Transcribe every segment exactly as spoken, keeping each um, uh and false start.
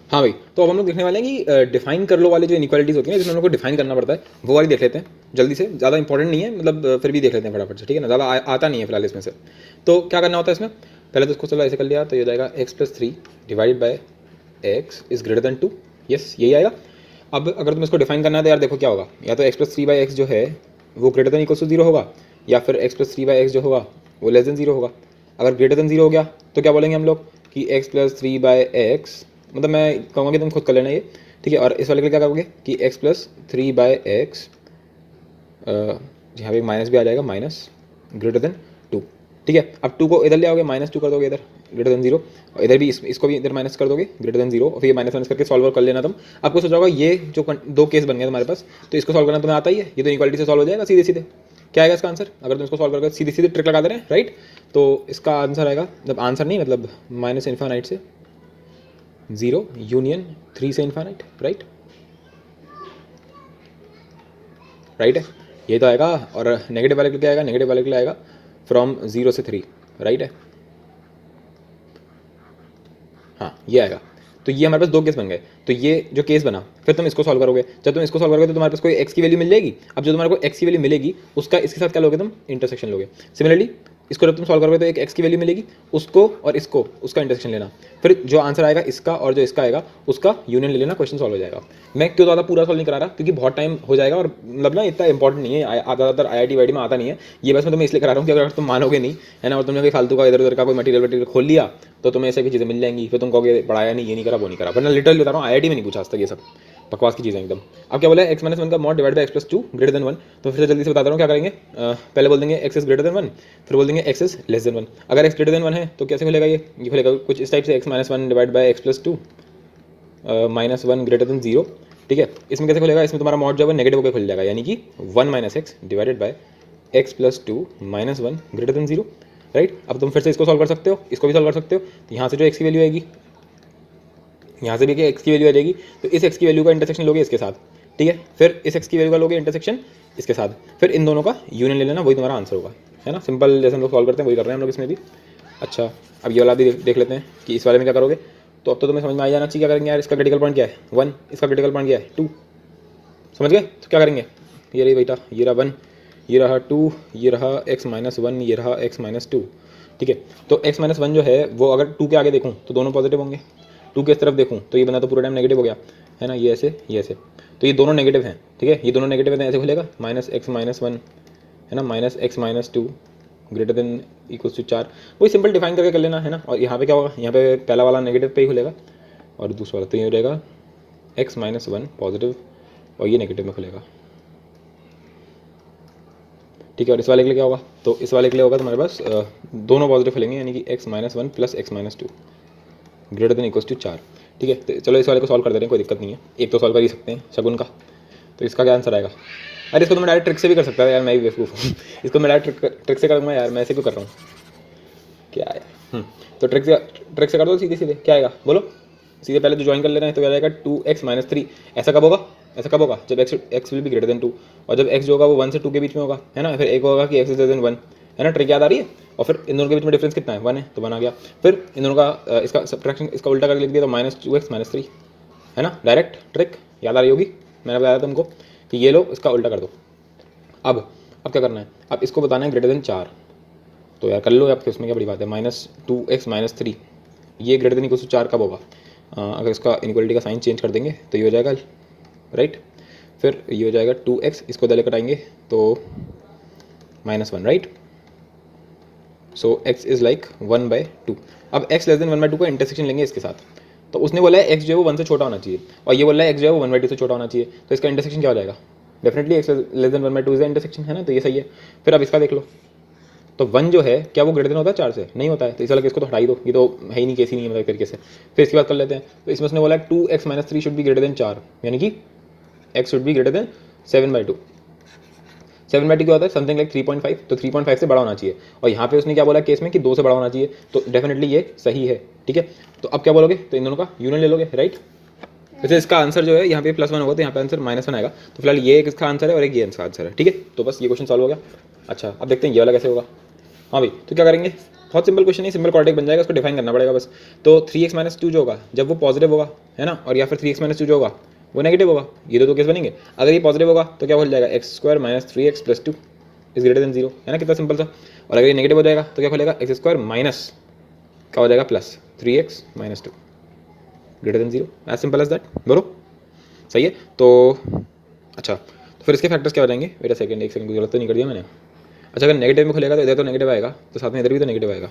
हाँ भाई, तो अब हम लोग देखने वाले हैं कि डिफाइन कर लो वाले जो इनइक्वालिटीज होती हैं जिसमें हम लोग को डिफाइन करना पड़ता है, वो वाली देख लेते हैं जल्दी से। ज़्यादा इंपॉर्टेंट नहीं है, मतलब अ, फिर भी देख लेते हैं फटाफट से, ठीक है ना। ज़्यादा आ, आता नहीं है फिलहाल इसमें से। तो क्या करना होता है इसमें, पहले तो इसको चलो ऐसे कर लिया, तो ये हो जाएगा x plus three divide by x is greater than two. Yes, यही आएगा। अब अगर तुम इसको डिफाइन करना है तो यार देखो क्या होगा, या तो x plus three by x जो है वो greater than equal to zero होगा, या फिर x plus three by x जो होगा वो लेस देन जीरो होगा। अगर ग्रेटर देन जीरो हो गया तो क्या बोलेंगे हम लोग कि x plus three by x, मतलब मैं कहूँगा कि तुम खुद कर लेना ये, ठीक है। और इस वाले के लिए क्या करोगे कि x plus three by x, यहाँ पे माइनस भी आ जाएगा, माइनस ग्रेटर देन टू, ठीक है। अब टू को इधर ले आओगे, माइनस टू कर दोगे इधर ग्रेटर देन जीरो, और इधर भी इस, इसको भी इधर माइनस कर दोगे ग्रेटर देन जीरो, और फिर ये माइनस माइनस करके सॉल्व कर लेना तुम। आपको सोचा होगा ये जो दो केस बन गए तुम्हारे पास, तो इसको सॉल्व करना तुम्हें आता ही है, ये तो इक्वालिटी से सॉल्व हो जाएगा सीधे सीधे। क्या आएगा इसका आंसर, अगर तुम इसको सॉल्व करोगे सीधे सीधे ट्रिक लगा दे रहे हैं, राइट। तो इसका आंसर आएगा, मतलब आंसर नहीं, मतलब माइनस इन्फानाइट से जीरो यूनियन थ्री से इन्फानाइट, राइट राइट है, ये तो आएगा। और नेगेटिव वाले के लिए क्या आएगा, नेगेटिव वाले के लिए आएगा फ्रॉम जीरो से थ्री, राइट है। हाँ, ये आएगा। तो ये हमारे पास दो केस बन गए। तो ये जो केस बना, फिर तुम इसको सॉल्व करोगे। जब तुम इसको सॉल्व करोगे तो तुम्हारे पास कोई एक्स की वैल्यू मिल जाएगी। अब जो तुम्हारे को एक्स की वैल्यू मिलेगी उसका इसके साथ क्या लोगे तुम, इंटरसेक्शन लोगे। सिमिलरली इसको जब तुम सॉल्व करोगे तो एक एक्स की वैल्यू मिलेगी, उसको और इसको, उसका इंटरसेक्शन लेना। फिर जो आंसर आएगा इसका और जो इसका आएगा उसका यूनियन ले लेना, क्वेश्चन सॉल्व हो जाएगा। मैं क्यों ज़्यादा पूरा सॉल्व नहीं करा रहा, क्योंकि बहुत टाइम हो जाएगा और मतलब ना इतना इंपॉर्टेंट नहीं है, ज़्यादातर I I T Y T में आता नहीं है ये। बस मैं तुम्हें इसलिए करा रहा हूँ कि अगर तुम मानोगे नहीं है ना, और तुमने कोई फालतू का इधर उधर का कोई मटीरियल वटीरियल खोल लिया तो तुम्हें ऐसे की चीज़ें मिल जाएंगी, फिर तुम कहोगे पढ़ाया नहीं, ये नहीं करा, वो नहीं करा। वरना लिटरली बता रहा हूँ आई आई टी में नहीं पूछा आज तक ये सब बकवास की चीज़ें एकदम। अब क्या बोला है, एक्स माइनस वन का mod divide by x plus two greater than one. तो फिर से जल्दी से बता रहा हूँ क्या करेंगे। अ, पहले बोल देंगे x is greater than one, फिर बोल देंगे x is less than one. अगर एक्स ग्रेटर देन वन है तो कैसे खुलेगा ये ये खुलेगा कुछ इस टाइप से, x minus one divide by x plus two minus one greater than zero, ठीक है। इसमें कैसे खुलेगा, इसमें तुम्हारा मॉड जो है नेगेटिव होकर खुल जाएगा, यानी कि one minus x divided by x plus two minus one greater than zero, right. अब तुम फिर से इसको सॉल्व कर सकते हो, इसको भी सॉल्व कर सकते हो। तो यहाँ से जो एक्स की वैल्यू आएगी, यहाँ से भी एक्स की वैल्यू आ जाएगी, तो इस एक्स की वैल्यू का इंटरसेक्शन लोगे इसके साथ, ठीक है। फिर इस एक्स की वैल्यू का लोगे इंटरसेक्शन इसके साथ, फिर इन दोनों का यूनियन ले लेना, वही तुम्हारा आंसर होगा, है ना। सिंपल जैसे हम लोग सॉल्व करते हैं वही कर रहे हैं हम लोग इसमें भी। अच्छा, अब ये वाला भी देख लेते हैं कि इस वाले में क्या करोगे। तो अब तो तुम्हें समझ में आ जाना चाहिए क्या करेंगे यार। इसका क्रिटिकल पॉइंट क्या है, वन। इसका क्रिटिकल पॉइंट क्या है, टू। समझ गए। तो क्या करेंगे, ये रही बेटा, ये रहा वन, ये रहा टू, ये रहा एक्स माइनस वन, ये रहा एक्स माइनस टू, ठीक है। तो एक्स माइनस वन जो है वो अगर टू के आगे देखूँ तो दोनों पॉजिटिव होंगे, टू के इस तरफ देखूँ तो ये बना तो पूरा टाइम नेगेटिव हो गया, है ना। ये ऐसे, ये ऐसे, तो ये दोनों नेगेटिव हैं, ठीक है। ये दोनों नेगेटिव हैं, ऐसे खुलेगा माइनस एक्स माइनस वन, है ना, minus x minus two greater than equals to चार। वही सिंपल डिफाइन करके कर लेना, है ना। और यहाँ पे क्या होगा, यहाँ पे पहला वाला नेगेटिव पे ही खुलेगा और दूसरा वाला तो ये हो जाएगा एक्स माइनस वन पॉजिटिव और ये नेगेटिव में खुलेगा, ठीक है। और इस वाले के लिए क्या होगा, तो इस वाले के लिए होगा तुम्हारे पास दोनों पॉजिटिव खुलेंगे, यानी कि x minus one plus x minus two greater than equals to चार, ठीक है। तो चलो इस वाले को सॉल्व कर दे रहे हैं, कोई दिक्कत नहीं है, एक तो सॉल्व कर ही सकते हैं शगुन का। तो इसका क्या आंसर आएगा, अरे इसको तो मैं डायरेक्ट ट्रिक से भी कर सकता है यार, मैं भी बेवकूफ़ हूँ इसको मैं डायरेक्ट ट्रिक ट्रिक से करूँगा यार, मैं ऐसे क्यों कर रहा हूँ, क्या है। तो ट्रिक से ट्रिक से कर दो सीधे सीधे, क्या आएगा बोलो सीधे, पहले जो ज्वाइन कर ले रहे हैं। तो क्या जाएगा टू एक्स माइनस थ्री, ऐसा कब होगा, ऐसा कब होगा जब एक्स एक्स विल भी ग्रेटर देन टू, और जब एक्स जो होगा वो वन से टू के बीच में होगा, है ना। फिर एक होगा कि x is greater than one, है ना। ट्रिक याद आ रही है। और फिर इन दोनों के बीच में डिफरेंस कितना है, वन है, तो वन आ गया। फिर इन दोनों का इसका सब्ट्रैक्शन इसका उल्टा करके लिख दिया तो minus two x minus three, है ना। डायरेक्ट ट्रिक याद आ रही होगी, मैंने बताया तुमको कि ये लो इसका उल्टा कर दो। अब अब क्या करना है, अब इसको बताना है ग्रेटर देन चार, तो यार कर लो आप, इसमें क्या बड़ी बात है। Minus two x minus three, ये ग्रेटर देन इक्वल टू चार कब होगा, अगर इसका इनइक्वालिटी का साइन चेंज कर देंगे तो ये हो जाएगा, राइट। फिर ये हो जाएगा टू एक्स, इसको दले कटाएंगे तो minus one, right. So x is like one by two. अब x less than one by two का इंटरसेक्शन लेंगे इसके साथ, तो उसने बोला है एक्स जो है वो वन से छोटा होना चाहिए, और ये बोला है एक्स जो है वो वन बाई टू से छोटा होना चाहिए। तो इसका इंटरसेक्शन क्या हो जाएगा, definitely x less than one by two is the intersection, है ना। तो ये सही है। फिर अब इसका देख लो, तो वन जो है क्या वो ग्रेटर देन होता है चार से, नहीं होता है। तो इस वाला इसको तो हटा ही दो, ये तो है ही नहीं, केस ही नहीं है, मतलब तरीके से। फिर इसकी बात कर लेते हैं। तो इसमें उसने बोला है two x minus three should be greater than चार, यानी कि x should be greater than seven by two. Seven by two क्या होता है, something like three point five, तो थ्री पॉइंट फाइव से बड़ा होना चाहिए। और यहाँ पे उसने क्या बोला केस में कि दो से बड़ा होना चाहिए, तो डेफिनेटली ये सही है, ठीक है। तो अब क्या बोलोगे, तो इन दोनों का यूनियन ले लोगे, राइट। वैसे इसका आंसर जो है यहाँ पे प्लस वन होगा तो यहाँ पे आंसर माइनस वन आएगा। तो फिलहाल ये एक इसका आंसर है और एक ये इसका आंसर है, ठीक है। तो बस ये क्वेश्चन सॉल्व हो गया। अच्छा, अब देखते हैं ये वाला कैसे होगा। हाँ भाई, तो क्या करेंगे, बहुत सिंपल क्वेश्चन है, सिंपल क्वाड्रेटिक बन जाएगा, उसको डिफाइन करना पड़ेगा बस। तो थ्री एक्स माइनस टू जो होगा जब वो पॉजिटिव होगा है ना, और या फिर थ्री एक्स माइनस टू जो होगा वो नेगेटिव होगा, ये दो तो केस बनेंगे। अगर ये पॉजिटिव होगा तो क्या हो जाएगा, x square minus three x plus two is greater than zero, है ना, कितना सिंपल सा। और अगर ये नेगेटिव हो जाएगा तो क्या खोलेगा, एक्स स्क्वायर माइनस क्या हो जाएगा plus three x minus two greater than zero, as simple as that, बोलो सही है। तो अच्छा तो फिर इसके फैक्टर्स क्या हो जाएंगे, वेट अ सेकंड, एक सेकंड की जरूरत तो नहीं कर दिया मैंने। अच्छा अगर नेगेटिव में खुलेगा तो इधर तो नेगेटिव आएगा, तो साथ में इधर भी तो नेगेटिव आएगा,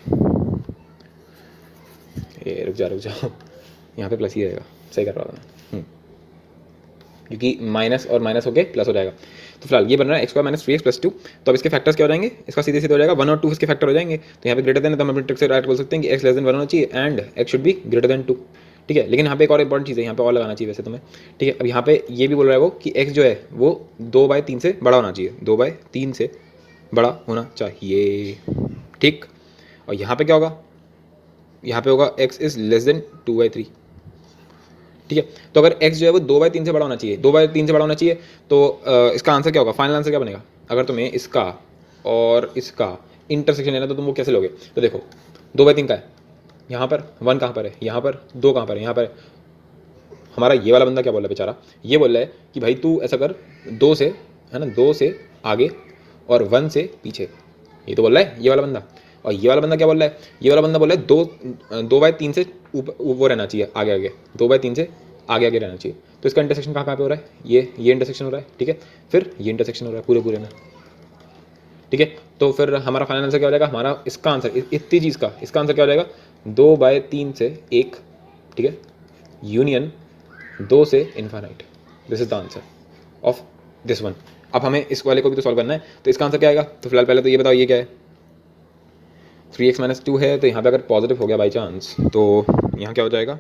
ये रुक जा रुक जाओ यहाँ पे प्लस ही रहेगा, सही कर रहा हूँ, क्योंकि माइनस और माइनस होके प्लस हो जाएगा। तो फिलहाल ये बन रहा है x square minus three x plus two. तो अब इसके फैक्टर्स क्या हो जाएंगे, इसका सीधे सीधे हो जाएगा वन और टू इसके फैक्टर हो जाएंगे। तो यहाँ पे ग्रेटर देन है तो हम अपने ट्रिक से डायरेक्ट बोल सकते हैं कि एक्स लेस देन वन होना चाहिए and x should be greater than two, ठीक है। लेकिन यहाँ पे एक और इंपॉर्टेंट चीज़ है, यहाँ पे और लगाना चाहिए वैसे तुम्हें, ठीक है। अब यहाँ पे ये भी बोल रहा है वो कि एक्स जो है वो दो बाय तीन से बड़ा होना चाहिए, दो बाय तीन से बड़ा होना चाहिए, ठीक। और यहाँ पे क्या होगा, यहाँ पे होगा x is less than two by three, ठीक है। तो अगर x जो है वो दो बाई तीन से बड़ा होना चाहिए, दो बाई तीन से बड़ा होना चाहिए, तो आ, इसका आंसर क्या होगा, फाइनल आंसर क्या बनेगा। अगर तुम्हें इसका और इसका इंटरसेक्शन लेना तो तुम वो कैसे लोगे, तो देखो दो बाई तीन का है, यहाँ पर वन कहाँ पर है, यहाँ पर दो कहाँ पर है, यहाँ पर हमारा ये वाला बंदा क्या बोल रहा है बेचारा, ये बोल रहा है कि भाई तू ऐसा कर, दो से है ना, दो से आगे और वन से पीछे, ये तो बोल रहा है ये वाला बंदा। और ये वाला बंदा क्या बोल रहा है, ये वाला बंदा बोल रहा है दो दो बाय तीन से ऊपर वो रहना चाहिए, आगे आगे दो बाय तीन से आगे आगे रहना चाहिए। तो इसका इंटरसेक्शन कहाँ कहाँ पे हो रहा है, ये ये इंटरसेक्शन हो रहा है, ठीक है। फिर ये इंटरसेक्शन हो रहा है पूरे पूरे में, ठीक है। तो फिर हमारा फाइनल आंसर क्या हो जाएगा, हमारा इसका आंसर इतनी चीज़ का इसका आंसर क्या हो जाएगा, दो बाय तीन से एक, ठीक है, यूनियन दो से infinite, this is the answer of this one. अब हमें इस वाले को भी तो सॉल्व करना है, तो इसका आंसर क्या आएगा। तो फिलहाल पहले तो ये बताओ ये क्या है, थ्री एक्स माइनस टू है, तो यहाँ पे अगर पॉजिटिव हो गया बाई चांस तो यहाँ क्या हो जाएगा,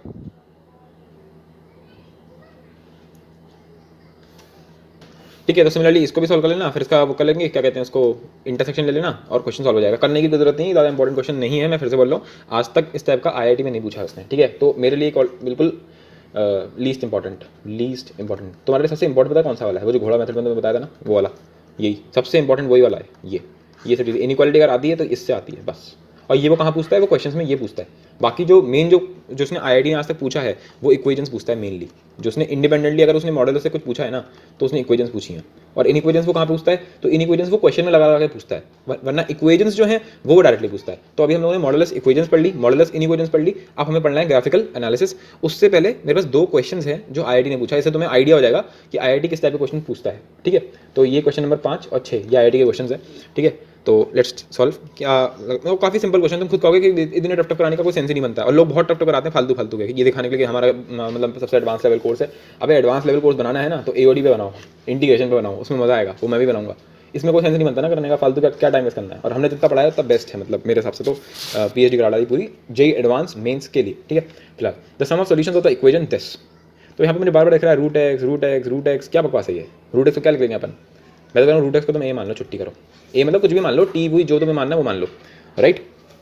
ठीक है। तो सिमिलरली इसको भी सॉल्व कर लेना, फिर इसका वो कर लेंगे क्या कहते हैं उसको, इंटरसेक्शन ले लेना और क्वेश्चन सॉल्व हो जाएगा। करने की जरूरत नहीं, ज़्यादा इंपॉर्टेंट क्वेश्चन नहीं है, मैं फिर से बोल रहा हूँ, आज तक इस टाइप का आईआईटी में नहीं पूछा उसने, ठीक है। तो मेरे लिए बिल्कुल लीस्ट इंपॉर्टेंट लीस्ट इंपॉर्टेंट तुम्हारे लिए सबसे इंपॉर्टेंट पता है कौन सा वाला है, वो जो घोड़ा मेथड मैंने बताया था ना, वो वाला, यही सबसे इंपॉर्टेंट वही वाला है। ये ये सब चीज़ें इनइक्वालिटी अगर आती है तो इससे आती है बस। और ये वो कहाँ पूछता है, वो क्वेश्चंस में ये पूछता है। बाकी जो मेन जो जो उसने आईआईटी ने आज तक पूछा है वो इक्वेशंस पूछता है मेनली। जो उसने इंडिपेंडेंटली अगर उसने मॉडल से कुछ पूछा है ना तो उसने इक्वेशंस पूछी हैं, और इन इक्वेशंस वो कहाँ पूछता है, तो इन इक्वेशंस वो क्वेश्चन में लगा लगा के पूछता है, वरना इक्वेशंस जो है वो वो डायरेक्टली पूछता है। तो अभी हम लोगों ने मॉडलस इक्वेशंस पढ़ ली, मॉडलस इन इक्वेशंस पढ़ ली, अब हमें पढ़ना है ग्राफिकल एनालिसिस। उससे पहले मेरे पास दो क्वेश्चन हैं जो आईआईटी ने पूछा है, इससे तुम्हें आइडिया हो जाएगा कि आईआईटी किस टाइप के क्वेश्चन पूछता है, ठीक है। तो ये क्वेश्चन नंबर पाँच और छः ये आईआईटी के क्वेश्चन है, ठीक है। तो लेट्स सॉल्व। क्या वो काफ़ी सिंपल क्वेश्चन, तुम खुद कहोगे कि इतने टफ टफ कराने का कोई सेंस ही नहीं बनता है, और लोग बहुत टफ टफ कराते हैं फालतू फालतू के, ये दिखाने के लिए हमारा मतलब सबसे एडवांस लेवल कोर्स है। अबे एडवांस लेवल कोर्स बनाना है ना तो एओडी पे बनाओ, इंटीग्रेशन पे बनाओ, उसमें मजा आएगा, वो मैं भी बनाऊंगा। इसमें कोई सेंस नहीं बनता ना करने का, फालतू का क्या टाइम वेस्ट करना है। और हमने जितना पढ़ाया उतना बेस्ट है, मतलब मेरे हिसाब से तो पीएचडी करा दी पूरी जेई एडवांस मेंस के लिए, ठीक है। फिलहाल the sum of solutions of the equation this. तो यहाँ पे मुझे बार बार देख रहा है root x root x root x, क्या बकवास है ये, रूट एक्स को क्या लिख लेंगे अपन। मैं तो कह रहा हूँ रूट एक्स को तुम ए मान लो, छुट्टी करो, ए मतलब कुछ भी मान लो, टी हुई जो तुम्हें मानना है वो मान लो, राइट।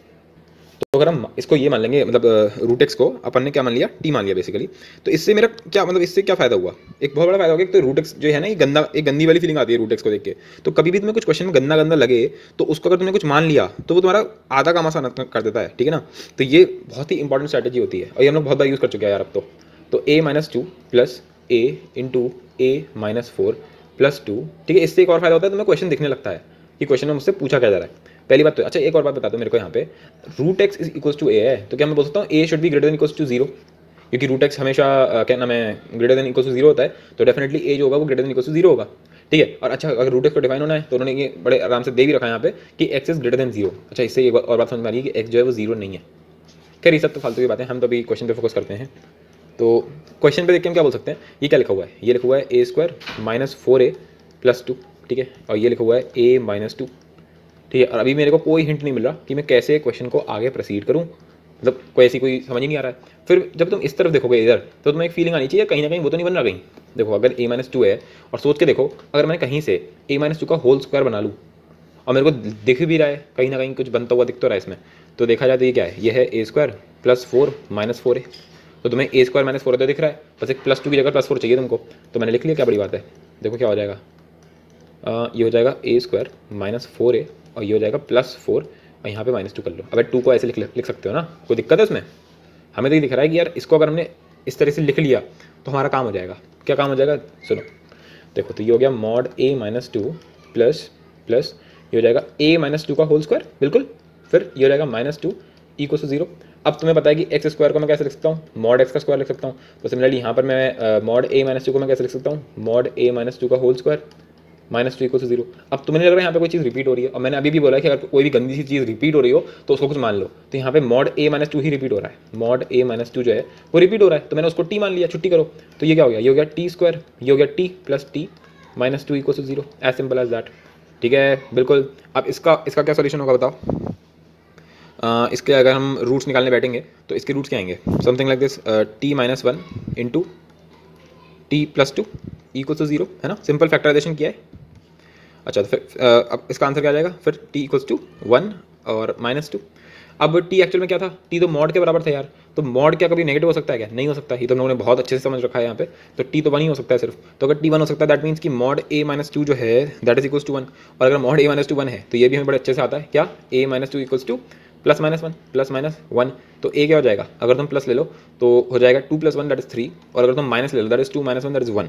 तो अगर हम इसको ये मान लेंगे, मतलब रूट एक्स को अपन ने क्या मान लिया, टी मान लिया बेसिकली, तो इससे मेरा क्या मतलब, इससे क्या फायदा हुआ, एक बहुत बड़ा फायदा हो गया। तो रूट एक्स जो है ना, ये गंदा, एक गंदी वाली फीलिंग आती है रूट एक्स को देख के। तो कभी भी तुम्हें कुछ क्वेश्चन में गंदा गंदा लगे तो उसको अगर तुमने कुछ मान लिया तो वो तुम्हारा आधा काम आसान कर देता है, ठीक है ना। तो ये बहुत ही इंपॉर्टेंट स्ट्रैटेजी होती है, और ये हम लोग बहुत बार यूज़ कर चुके हैं यार अब तो। तो A minus two plus A into A minus four plus two, ठीक है। इससे एक और फायदा होता है, तुम्हें क्वेश्चन दिखने लगता है कि क्वेश्चन में मुझसे पूछा क्या जा रहा है, पहली बात तो। अच्छा एक और बात बता दो मेरे को, यहाँ पे root x is equal to A है, तो क्या मैं बोल सकता हूँ A should be greater than equal to zero, क्योंकि रूट एक्स हमेशा क्या नाम है, greater than equal to zero होता है, तो डेफिनेटली ए जो होगा वो greater than equal to zero होगा, ठीक है। और अच्छा अगर रूट एक्स को डिफाइन होना है तो उन्होंने ये बड़े आराम से दे भी रखा है यहाँ पे कि x is greater than zero. अच्छा इससे एक और बात समझ में आ रही है कि एक्स जो है वो जीरो नहीं है। खैर ये सब तो फालतू की बातें, हम तो अभी क्वेश्चन पे फोकस करते हैं। तो क्वेश्चन पे देख के हम क्या बोल सकते हैं, ये क्या लिखा हुआ है, ये लिखा हुआ है A square minus four A plus two, ठीक है। और ये लिखा हुआ है ए माइनस टू, ठीक है। और अभी मेरे को कोई हिंट नहीं मिल रहा कि मैं कैसे क्वेश्चन को आगे प्रोसीड करूँ, मतलब कोई ऐसी कोई समझ ही नहीं आ रहा है। फिर जब तुम इस तरफ देखोगे इधर, तो तुम्हें एक फीलिंग आनी चाहिए कहीं ना कहीं वो तो नहीं बन रहा कहीं। देखो अगर ए माइनस टू है, और सोच के देखो अगर मैं कहीं से ए माइनस टू का होल स्क्वायर बना लूँ, और मेरे को दिख भी रहा है कहीं ना कहीं कुछ बनता हुआ दिख तो रहा है इसमें, तो देखा जाए तो ये क्या है, ये है A square plus four minus four है। तो तुम्हें ए स्क्वायर माइनस फोर तो दिख रहा है, बस एक प्लस टू की जगह प्लस फोर चाहिए तुमको, तो मैंने लिख लिया, क्या बड़ी बात है। देखो क्या हो जाएगा, आ, ये हो जाएगा A square minus four A, और ये हो जाएगा प्लस फोर और यहाँ पे माइनस टू कर लो। अब टू को ऐसे लिख लिख सकते हो ना, कोई दिक्कत है उसमें? हमें तो ये दिख रहा है कि यार इसको अगर हमने इस तरह से लिख लिया तो हमारा काम हो जाएगा। क्या काम हो जाएगा? सुनो देखो, तो ये हो गया mod A minus two plus plus ये हो जाएगा ए माइनस टू का होल स्क्वायर, बिल्कुल। फिर ये हो जाएगा minus two equal to zero. अब तुम्हें पता है कि एक्स स्क्वायर को मैं कैसे लिख सकता हूँ? मॉड एक्स का स्क्वायर लिख सकता हूँ। तो सिमिलरली यहाँ पर मैं मॉड ए माइनस टू को मैं कैसे लिख सकता हूँ? मॉड ए माइनस टू का whole square minus two equal to zero. अब तुम्हें नहीं लग रहा है यहाँ पे कोई चीज़ रिपीट हो रही है? और मैंने अभी भी बोला है कि अगर कोई भी गंदी सी चीज़ रिपीट हो रही हो तो उसको कुछ मान लो। तो यहाँ पे मॉड ए माइनस टू ही रिपीट हो रहा है, मॉड ए माइनस टू जो है वो रिपीट हो रहा है, तो मैंने उसको टी मान लिया, छुट्टी करो। तो ये क्या हो गया? ये हो गया टी स्क्वायर, ये हो गया T plus T minus two equal to zero, as simple as that. ठीक है, बिल्कुल। अब इसका इसका क्या सोल्यूशन होगा बताओ? uh, इसके अगर हम रूट्स निकालने बैठेंगे तो इसके रूट्स क्या आएंगे? Something like this, T minus one into T plus two equal to zero, है ना? सिंपल फैक्टराइजेशन किया है। अच्छा, तो फिर अब इसका आंसर क्या आ जाएगा? फिर t इक्वल्स टू वन और माइनस टू। अब t एक्चुअल में क्या था? t तो मॉड के बराबर था यार। तो मॉड क्या कभी नेगेटिव हो सकता है क्या? नहीं हो सकता। ये तो हम लोगों ने बहुत अच्छे से समझ रखा है यहाँ पे। तो t तो वन ही हो सकता है सिर्फ। तो अगर t वन हो सकता है दैट मीन्स कि मॉड a माइनस टू जो है that is equals to one. और अगर mod a minus two one है तो ये भी हमें बड़े अच्छे से आता है। क्या? a minus two equals to plus minus one plus minus one. तो a क्या हो जाएगा? अगर तुम प्लस ले लो तो हो जाएगा two plus one that is three, और अगर तुम माइनस ले लो that is two minus one that is one.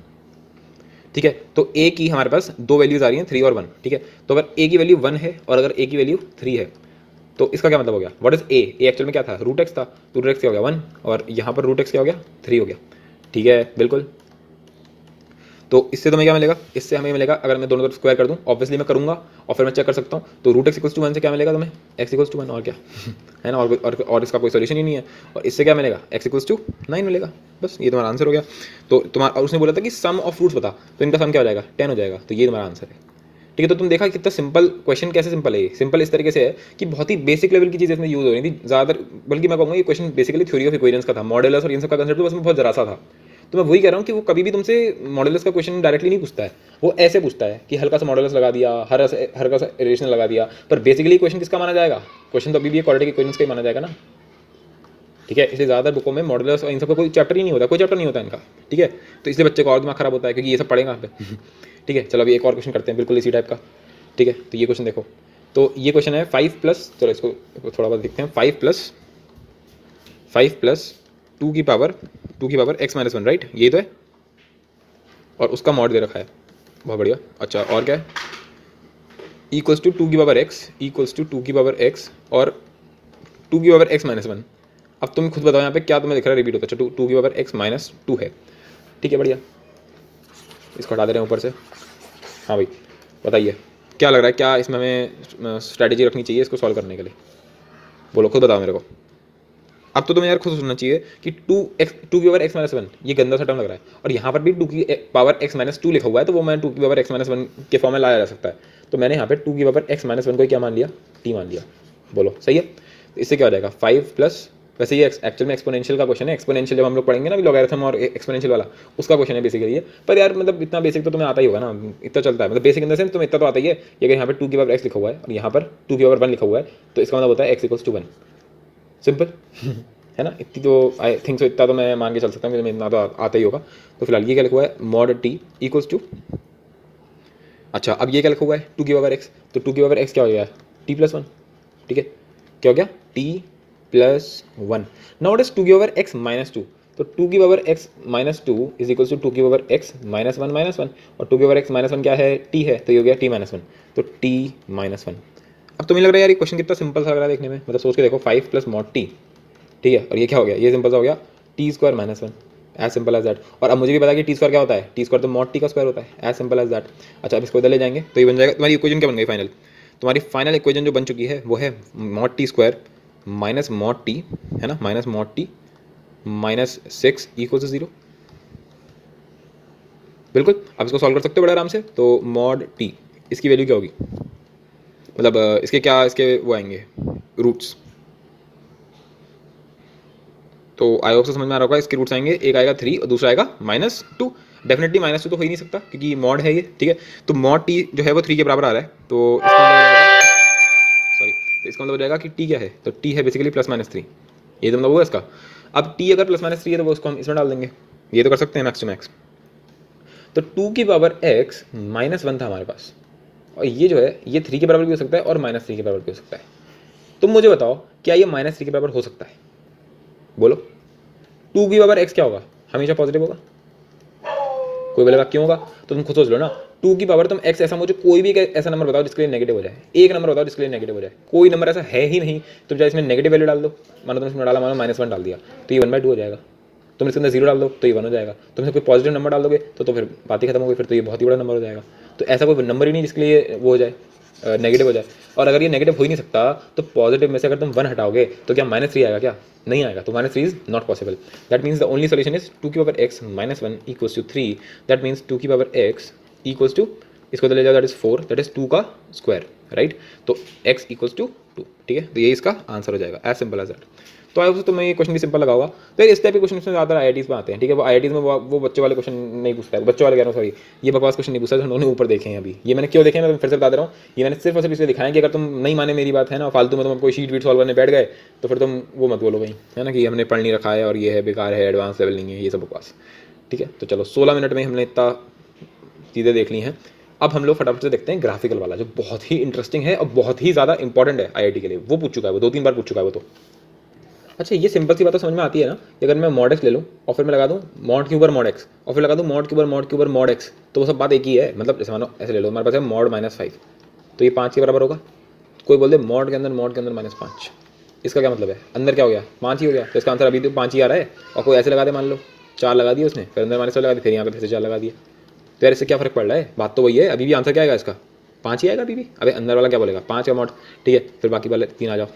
ठीक है, तो a की हमारे पास दो वैल्यूज आ रही हैं, थ्री और वन। ठीक है, तो अगर a की वैल्यू वन है और अगर a की वैल्यू थ्री है तो इसका क्या मतलब हो गया? What is a? a actual में क्या था? रूट एक्स था। तो रूट एक्स क्या हो गया? वन, और यहाँ पर रूट एक्स क्या हो गया? थ्री हो गया। ठीक है, बिल्कुल। तो इससे तुम्हें क्या मिलेगा? इससे हमें मिलेगा, अगर मैं दोनों तरफ स्क्वायर कर दूं, ऑब्वियसली मैं करूंगा और फिर मैं चेक कर सकता हूं। तो root x equals to one से क्या मिलेगा तुम्हें? एक्स इक्वल्स टू वन, और क्या है ना? और, और और इसका कोई सोल्यूशन ही नहीं है। और इससे क्या मिलेगा? एक्स इक्वल्स टू नाइन मिलेगा। बस ये तुम्हारा आंसर हो गया। तो तुम्हारा, और उसने बोला था कि सम ऑफ रूट्स बता, तो इनका सम क्या हो जाएगा? टेन हो जाएगा। तो ये तुम्हारा आंसर है। ठीक है, तो तुम देखा कितना सिंपल क्वेश्चन, कैसे सिंपल है ये? सिंपल इस तरीके से है कि बहुत ही बेसिक लेवल की चीज़ इसमें यूज हो रही थी ज़्यादातर, बल्कि मैं कहूँगा ये question basically theory of equations का था। मॉडुलस और इन सब का कंसेप्ट तो बस में बहुत जरा सा था। तो मैं वही कह रहा हूँ कि वो कभी भी तुमसे मॉडुलस का क्वेश्चन डायरेक्टली नहीं पूछता है, वो ऐसे पूछता है कि हल्का सा मॉडुलस लगा दिया, हर हल्का सा रेशनल लगा दिया, पर बेसिकली क्वेश्चन किसका माना जाएगा? क्वेश्चन तो अभी भी क्वाड्रेटिक इक्वेशंस का ही माना जाएगा ना। ठीक है, इसलिए ज़्यादातर बुकों में मॉडुलस और इन सब का कोई चैप्टर ही नहीं होता, कोई चैप्टर नहीं होता इनका। ठीक है, तो इसलिए बच्चे का और दिमाग खराब होता है क्योंकि ये सब पढ़ेगा यहाँ पे। ठीक है, चलो अभी एक और क्वेश्चन करते हैं बिल्कुल इसी टाइप का। ठीक है, तो ये क्वेश्चन देखो, तो ये क्वेश्चन है फाइव प्लस, चलो इसको थोड़ा बहुत देखते हैं। Five plus five plus two की पावर टू की power x minus one, right? ये तो है, और उसका मॉड दे रखा है। बहुत बढ़िया। अच्छा, और क्या है? इक्वल्स टू टू की power x equals to two की पावर एक्स और टू की पावर एक्स माइनस वन। अब तुम खुद बताओ यहाँ पे क्या तुम्हें दिख रहा है रिपीट होता है? अच्छा, टू टू की पावर एक्स माइनस टू है। ठीक है, बढ़िया। इसको हटा दे रहे हैं ऊपर से। हाँ भाई, बताइए क्या लग रहा है, क्या इसमें हमें स्ट्रैटेजी रखनी चाहिए इसको सॉल्व करने के लिए? बोलो, खुद बताओ मेरे को। अब तो तुम्हें यार खुद सोचना चाहिए कि टू एक्स टू की पावर एक्स माइनस वन, ये गंदा सा टर्म लग रहा है, और यहाँ पर भी टू की पावर एक्स माइनस टू लिखा हुआ है, तो वो मैं टू की पावर एक्स माइनस वन के फॉर्म में लाया जा सकता है। तो मैंने यहाँ पे टू की पावर एक्स माइनस वन को क्या मान लिया? टी मान लिया। बोलो, सही है? तो इससे क्या हो जाएगा? फाइव प्लस, वैसे ये एक्चुअल में एक्सपोनेंशियल का क्वेश्चन है। एक्सपोनेंशियल जब हम लोग पढ़ेंगे ना लॉगरिथम और एक्सपोनेंशियल वाला, उसका क्वेश्चन है बेसिकली ये। पर यार मतलब इतना बेसिक तो तुम्हें आता ही होगा ना, इतना चलता है, मतलब बेसिक इन द सेंस तुम्हें इतना तो आता ही है। ये अगर यहाँ पर टू की पावर एक्स लिखा हुआ है और यहाँ पर टू की पावर वन लिखा हुआ है, तो इसका मतलब होता है x equals to one. Simple है ना? इतनी तो आई थिंक सो, इतना तो मैं मान के चल सकता हूँ कि इतना तो आता ही होगा। तो फिलहाल ये क्या लिखा हुआ है? मॉड टी इक्वल्स टू, अच्छा अब ये क्या लिखा हुआ है? टू की पावर एक्स। तो टू की पावर एक्स क्या हो गया? T plus one. ठीक है, क्या हो गया? T plus one. Now what is two की पावर एक्स माइनस टू? तो टू की power x minus two is equals to two की power x minus one minus one, और टू की पावर एक्स माइनस वन क्या है? T है, तो ये हो गया टी माइनस वन। तो टी माइनस वन। अब तुम्हें लग रहा है यार ये क्वेश्चन कितना सिंपल सा लग रहा है देखने में, मतलब सोच के देखो, फाइव प्लस मॉड टी। ठीक है, और ये क्या हो गया? ये सिंपल सा हो गया t square minus one, as simple as that. और अब मुझे भी पता है कि टी स्क्वायर क्या होता है? टी स्क्वायर तो मॉड टी का स्क्वायर होता है, एज सिंपल एज दैट। अच्छा, अब इसको इधर ले जाएंगे तो ये बन जाएगा, तुम्हारी इक्वेशन क्या बन गई फाइनल? तुम्हारी फाइनल इक्वेशन जो बन चुकी है वो है mod t square minus mod t, है ना? Minus mod t minus six equal to zero. बिल्कुल, अब इसको सॉल्व कर सकते हो बड़े आराम से। तो मॉड टी, इसकी वैल्यू क्या होगी? मतलब इसके क्या, इसके वो आएंगे रूट्स। तो आई होप से समझ में आ रहा होगा। इसके रूट्स आएंगे, एक आएगा थ्री और दूसरा आएगा minus two. Definitely minus two तो हो ही नहीं सकता क्योंकि मॉड है ये। ठीक है, तो मॉड टी जो है वो थ्री के बराबर आ रहा है, तो इसका मतलब सॉरी तो इसका मतलब हो जाएगा कि टी क्या है? तो टी है बेसिकली प्लस माइनस थ्री, ये तो मतलब हुआ इसका। अब टी अगर प्लस माइनस थ्री है तो वो उसको हम इसमें डाल देंगे, ये तो कर सकते हैं मैक्स टू मैक्स। तो टू की पावर एक्स माइनस वन था हमारे पास, और ये जो है ये थ्री के बराबर भी हो सकता है और माइनस थ्री के बराबर भी हो सकता है। तुम मुझे बताओ क्या ये माइनस थ्री के बराबर हो सकता है? बोलो। टू की पावर एक्स क्या होगा? हमेशा पॉजिटिव होगा। कोई बोलेगा क्यों होगा? तो तुम खुद सोच लो ना, टू की पावर तुम एक्स, ऐसा मुझे कोई भी ऐसा नंबर बताओ जिसके लिए नेगेटिव हो जाए, एक नंबर बताओ जिसके लिए नेगेटिव हो जाए। कोई नंबर ऐसा है ही नहीं। तुम चाहे इसमें नेगेटिव वैल्यू डाल दो, मानो तुम इसमें डाला, मानो माइनस वन डाल दिया, तो ये वन बाई टू हो जाएगा। तुम इसके अंदर जीरो डाल दो तो ये वन हो जाएगा। तुम इसमें कोई पॉजिटिव नंबर डाल दोगे तो तो फिर बात ही खत्म हो गई, फिर तो ये बहुत ही बड़ा नंबर हो जाएगा। तो ऐसा कोई नंबर ही नहीं जिसके लिए वो हो जाए, नेगेटिव हो जाए। और अगर ये नेगेटिव हो ही नहीं सकता तो पॉजिटिव में से अगर तुम वन हटाओगे तो क्या माइनस थ्री आएगा? क्या नहीं आएगा। तो minus three is not possible. That means the only solution is two की power x minus one equals to three. That means two की पावर एक्स इक्वल्स टू, इसको तो ले जाओ, that is four, that is two का square, right. तो x equals to two, ठीक है। तो ये इसका आंसर हो जाएगा, एज सिंपल एज दैट। तो आई तो मैं ये क्वेश्चन भी सिंपल लगा होगा। तो इस टाइप के क्वेश्चन में ज़्यादा आई आई टीज़ में आते हैं, ठीक है। वो आई आई टीज़ में वो, वो बच्चे वाले क्वेश्चन नहीं पूछता है, बच्चों वाले कह रहा हूँ, सॉरी, ये बकवास क्वेश्चन नहीं पूछता है जो उन्होंने ऊपर देखे हैं अभी। ये मैंने क्यों देखे हैं मैं फिर से बता दे रहा हूँ। ये मैंने सिर्फ और सिर्फ इसलिए दिखाया कि अगर तुम नहीं माने मेरी बात है ना, फालतू में तुम कोई शीट वीट सॉल्व करने बैठ गए तो फिर तुम वो मत बोलो कहीं, है ना, कि हमने पढ़ नहीं रखा है और ये है बेकार है, एडवांस लेवल नहीं है, ये सब बकवास, ठीक है। तो चलो सोलह मिनट में हमने इतना चीज़ें देख ली हैं। अब हम लोग फटाफट से देखते हैं ग्राफिकल वाला, जो बहुत ही इंटरेस्टिंग है और बहुत ही ज़्यादा इंपॉर्टेंट है आई आई टी के लिए। वो पूछ चुका है, वो दो तीन बार पूछ चुका है वो तो। अच्छा, ये सिंपल सी बात तो समझ में आती है ना कि अगर मैं मॉड एक्स ले लूँ और फिर मैं लगा दूँ मॉड के ऊपर मॉड एक्स और फिर लगा दूँ मॉड के ऊपर मॉड के ऊपर मॉड एक्स, तो वो सब बात एक ही है। मतलब जैसे मानो ऐसे ले लो, हमारे पास है मॉड माइनस फाइव, तो ये पाँच के बराबर होगा। कोई बोल दे मॉड के अंदर मॉड के अंदर माइनस पाँच, इसका क्या मतलब है? अंदर क्या हो गया? पाँच ही हो गया। तो इसका आंसर अभी तो पाँच ही आ रहा है। और कोई ऐसे लगा दे, मान लो चार लगा दिए उसने, फिर अंदर माइनस लगा दी, फिर यहाँ पे फिर से चार लगा दिए, तो यार इससे क्या फर्क पड़ रहा है? बात तो वही है। अभी भी आंसर क्या आएगा इसका? पाँच ही आएगा अभी भी। अबे अंदर वाला क्या बोलेगा? पाँच का मॉड, ठीक है। फिर बाकी वाले तीन आ जाओ,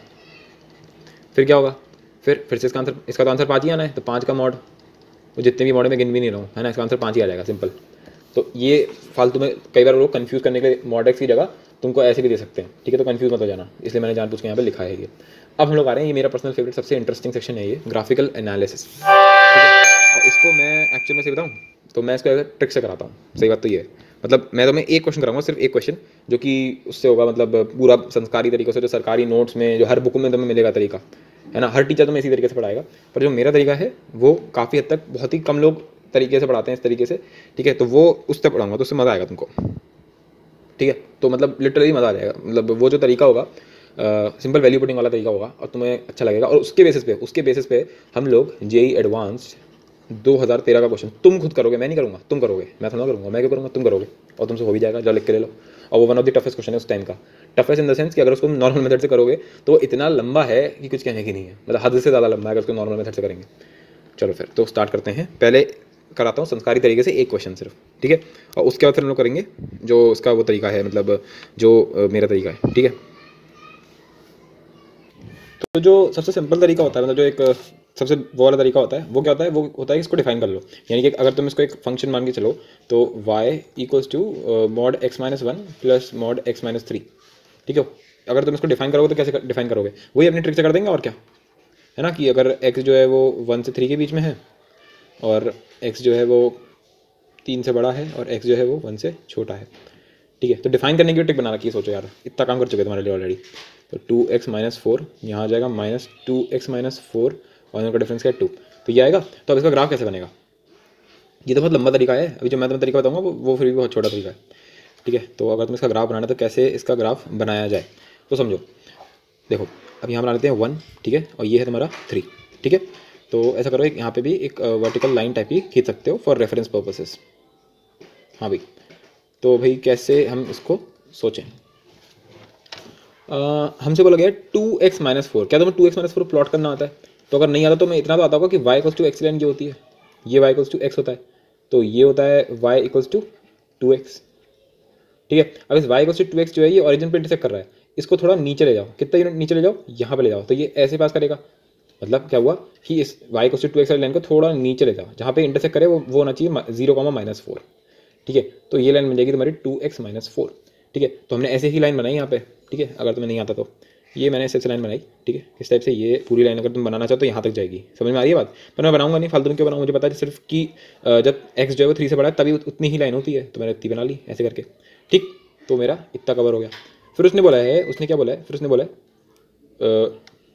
फिर क्या होगा? फिर फिर से इसका आंसर, इसका तो आंसर पाँच ही आना है, तो पाँच का मॉड, वो जितने भी मॉड में गिन भी नहीं रहा हूँ, है ना, इसका आंसर पाँच ही आ जाएगा, सिंपल। तो ये फालतू में कई बार लोग कंफ्यूज करने के मॉड एक्स की जगह तुमको ऐसे भी दे सकते हैं, ठीक है। तो कंफ्यूज मत हो जाना, इसलिए मैंने जानबूझ के यहाँ पे लिखा है ये। अब हम लोग आ रहे हैं, ये मेरा पर्सनल फेवरेट सबसे इंटरेस्टिंग सेक्शन है ये, ग्राफिकल एनालिसिस, ठीक है। और इसको मैं एक्चुअल में सही बताऊँ तो मैं इसको ट्रिक से कराता हूँ। सही बात तो ये है, मतलब मैं तुम्हें एक क्वेश्चन कराऊंगा, सिर्फ एक क्वेश्चन, जो कि उससे होगा मतलब पूरा संस्कारी तरीके से, जो सरकारी नोट्स में, जो हर बुक में तुम्हें मिलेगा तरीका, है ना। हर टीचर तुम्हें इसी तरीके से पढ़ाएगा, पर जो मेरा तरीका है वो काफ़ी हद तक बहुत ही कम लोग तरीके से पढ़ाते हैं इस तरीके से, ठीक है। तो वो उससे पढ़ाऊंगा, तो उससे मज़ा आएगा तुमको, ठीक है। तो मतलब लिटरली मज़ा आ जाएगा। मतलब वो जो तरीका होगा, सिंपल वैल्यू पुटिंग वाला तरीका होगा और तुम्हें अच्छा लगेगा। और उसके बेसिस पे उसके बेसिस पे हम लोग जेई एडवांस्ड दो हज़ार तेरह का क्वेश्चन तुम खुद करोगे, मैं नहीं करूँगा, तुम करोगे। मैं थोड़ा करूँगा, मैं क्यों करूँगा, तुम करोगे, और तुमसे हो भी जाएगा। जाओ लिख के ले लो। और वो one of the toughest question है उस टाइम का। टफेस्ट इन द सेंस कि अगर उसको नॉर्मल मेथड से करोगे तो वो इतना लंबा है कि कुछ कहने की नहीं है, मतलब हद से ज़्यादा लंबा है अगर उसको नॉर्मल मेथड से करेंगे। चलो फिर तो स्टार्ट करते हैं। पहले कराता हूँ संस्कारी तरीके से एक क्वेश्चन सिर्फ, ठीक है। और उसके बाद फिर हम लोग करेंगे जो उसका वो तरीका है, मतलब जो मेरा तरीका है, ठीक है। तो जो सबसे सिंपल तरीका होता है, मतलब जो एक सबसे वो वाला तरीका होता है, वो क्या होता है? वो होता है कि इसको डिफाइन कर लो। यानी कि अगर तुम इसको एक फंक्शन मान के चलो तो y equals to mod x minus one plus mod x minus three, ठीक है। अगर तुम इसको डिफाइन करोगे तो कैसे डिफाइन करोगे? वही अपनी ट्रिक से कर देंगे, और क्या, है ना, कि अगर x जो है वो वन से थ्री के बीच में है और x जो है वो तीन से बड़ा है और x जो है वो वन से छोटा है, ठीक है। तो डिफाइन करने की ट्रिक बना रखी है। सोचो यार, इतना काम कर चुके तुम्हारे लिए ऑलरेडी। तो टू एक्स माइनस फोर यहाँ आ जाएगा, minus two x minus four, और इनका डिफरेंस क्या है? टू। तो ये आएगा। तो अब इसका ग्राफ कैसे बनेगा? ये तो बहुत लंबा तरीका है। अभी जो मैं तुम्हें तरीका बताऊंगा वो वो फिर भी बहुत छोटा तरीका है, ठीक है। तो अगर तुम इसका ग्राफ बनाना तो कैसे इसका ग्राफ बनाया जाए, तो समझो। देखो अब यहाँ बना लेते हैं वन, ठीक है, और ये है तुम्हारा थ्री, ठीक है। तो ऐसा करो, एक यहाँ पे भी एक वर्टिकल लाइन टाइप की खींच सकते हो फॉर रेफरेंस पर्पसेस। हाँ भाई, तो भाई कैसे हम इसको सोचें? हमसे बोला गया टू एक्स माइनस फोर। क्या तुम्हें two x minus four plot करना आता है? तो अगर नहीं आता तो मैं इतना तो आता होगा कि y equals to x line की होती है, ये y इक्वल्स टू एक्स होता है, तो ये होता है y equals to two x, ठीक है। अब इस y equals to two x जो है ये ऑरिजिन पे इंटरसेक्ट कर रहा है, इसको थोड़ा नीचे ले जाओ। कितना यूनिट नीचे ले जाओ? यहाँ पे ले जाओ, तो ये ऐसे पास करेगा। मतलब क्या हुआ कि इस y equals to two x वाली लाइन को थोड़ा नीचे ले जाओ, जहाँ पे इंटरसेक्ट करे वो वो होना चाहिए जीरो कॉमा माइनस फोर, ठीक है। तो ये लाइन मिल जाएगी तुम्हारी टू एक्स माइनस फोर, ठीक है। तो हमने ऐसे ही लाइन बनाई यहाँ पे, ठीक है। अगर तुम्हें नहीं आता तो ये मैंने ऐसे लाइन बनाई, ठीक है। इस टाइप से ये पूरी लाइन अगर तुम बनाना चाहो तो यहाँ तक जाएगी। समझ में आ रही है बात? पर मैं बनाऊंगा नहीं, फालतू में क्यों बनाऊँ? मुझे पता है सिर्फ कि जब एक्स जो है वो थ्री से बड़ा है तभी उतनी ही लाइन होती है, तो मैंने इतनी बना ली ऐसे करके, ठीक। तो मेरा इतना कवर हो गया। फिर उसने बोला है, उसने क्या बोला है? फिर उसने बोला है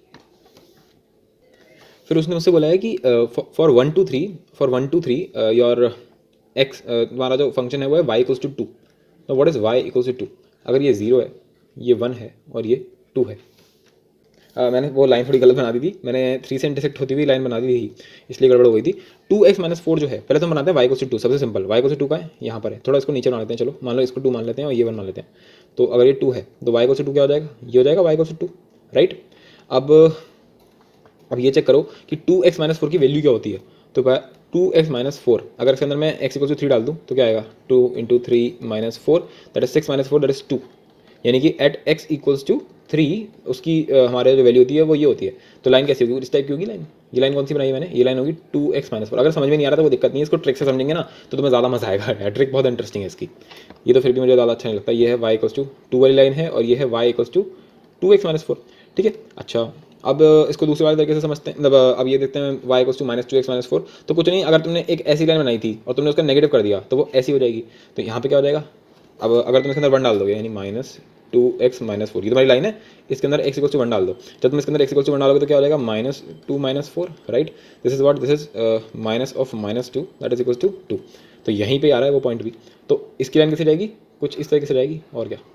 फिर उसने मुझसे बोला है कि for one two three for one two three your x, तुम्हारा जो फंक्शन है वो है वाई इक्वल्स टू टू। तो what is y equals to two? अगर ये जीरो है, ये वन है और ये टू है, आ, मैंने वो लाइन थोड़ी गलत बना दी थी, मैंने थ्री से इंटरसेक्ट होती हुई लाइन बना दी थी, इसलिए गड़बड़ हो गई थी। टू एक्स माइनस फोर जो है, पहले तो हम बनाते हैं वाई को से टू, सबसे सिंपल वाई को से टू का है यहाँ पर है, थोड़ा इसको नीचे बना लेते हैं, चलो मान लो इसको टू मान लेते हैं और ये वन मान लेते हैं। तो अगर ये टू है तो वाई को से टू क्या हो जाएगा, ये हो जाएगा वाई को से टू, राइट। अब अब ये चेक करो कि टू एक्स माइनस फोर की वैल्यू क्या होती है। तो टू एक्स माइनस फोर, अगर इसके अंदर मैं एक्स इक्वल टू थ्री डाल दूँ तो क्या आएगा, two into three minus four that is six minus four that is two, यानी कि at x equals to three उसकी uh, हमारे जो वैल्यू होती है वो ये होती है। तो लाइन कैसी होगी, इस टाइप की होगी लाइन। ये लाइन कौन सी बनाई मैंने, ये लाइन होगी टू एक्स माइनस फोर। अगर समझ में नहीं आ रहा तो वो दिक्कत नहीं है, इसको ट्रिक से समझेंगे ना तो तुम्हें ज़्यादा मजा आएगा। ट्रिक बहुत इंटरेस्टिंग है इसकी, ये तो फिर भी मुझे ज़्यादा अच्छा नहीं लगता। ये है वाई इक्वल्स टू टू वाली लाइन है और ये है y equals to two x minus four, ठीक है। अच्छा अब इसको दूसरे वाले तरीके से समझते हैं, मतलब अब ये देखते हैं y equals to minus two x minus four. तो कुछ नहीं, अगर तुमने एक ऐसी लाइन बनाई थी और तुमने उसका नेगेटिव कर दिया तो वो ऐसी हो जाएगी। तो यहाँ पे क्या हो जाएगा, अब अगर तुम इसके अंदर वन डाल दोगे यानी minus two x minus four, ये तुम्हारी लाइन है, इसके अंदर एक्स इक्वल टू वन डाल दो। जब तुम इसके अंदर एक्स इक्वल टू वन डालोगे तो क्या हो जाएगा, minus two minus four, right. This is what, this is minus of minus two that is equal to two. तो यहीं पे आ रहा है वो पॉइंट भी। तो इसकी लाइन कैसे जाएगी, कुछ इस तरीके से जाएगी, और क्या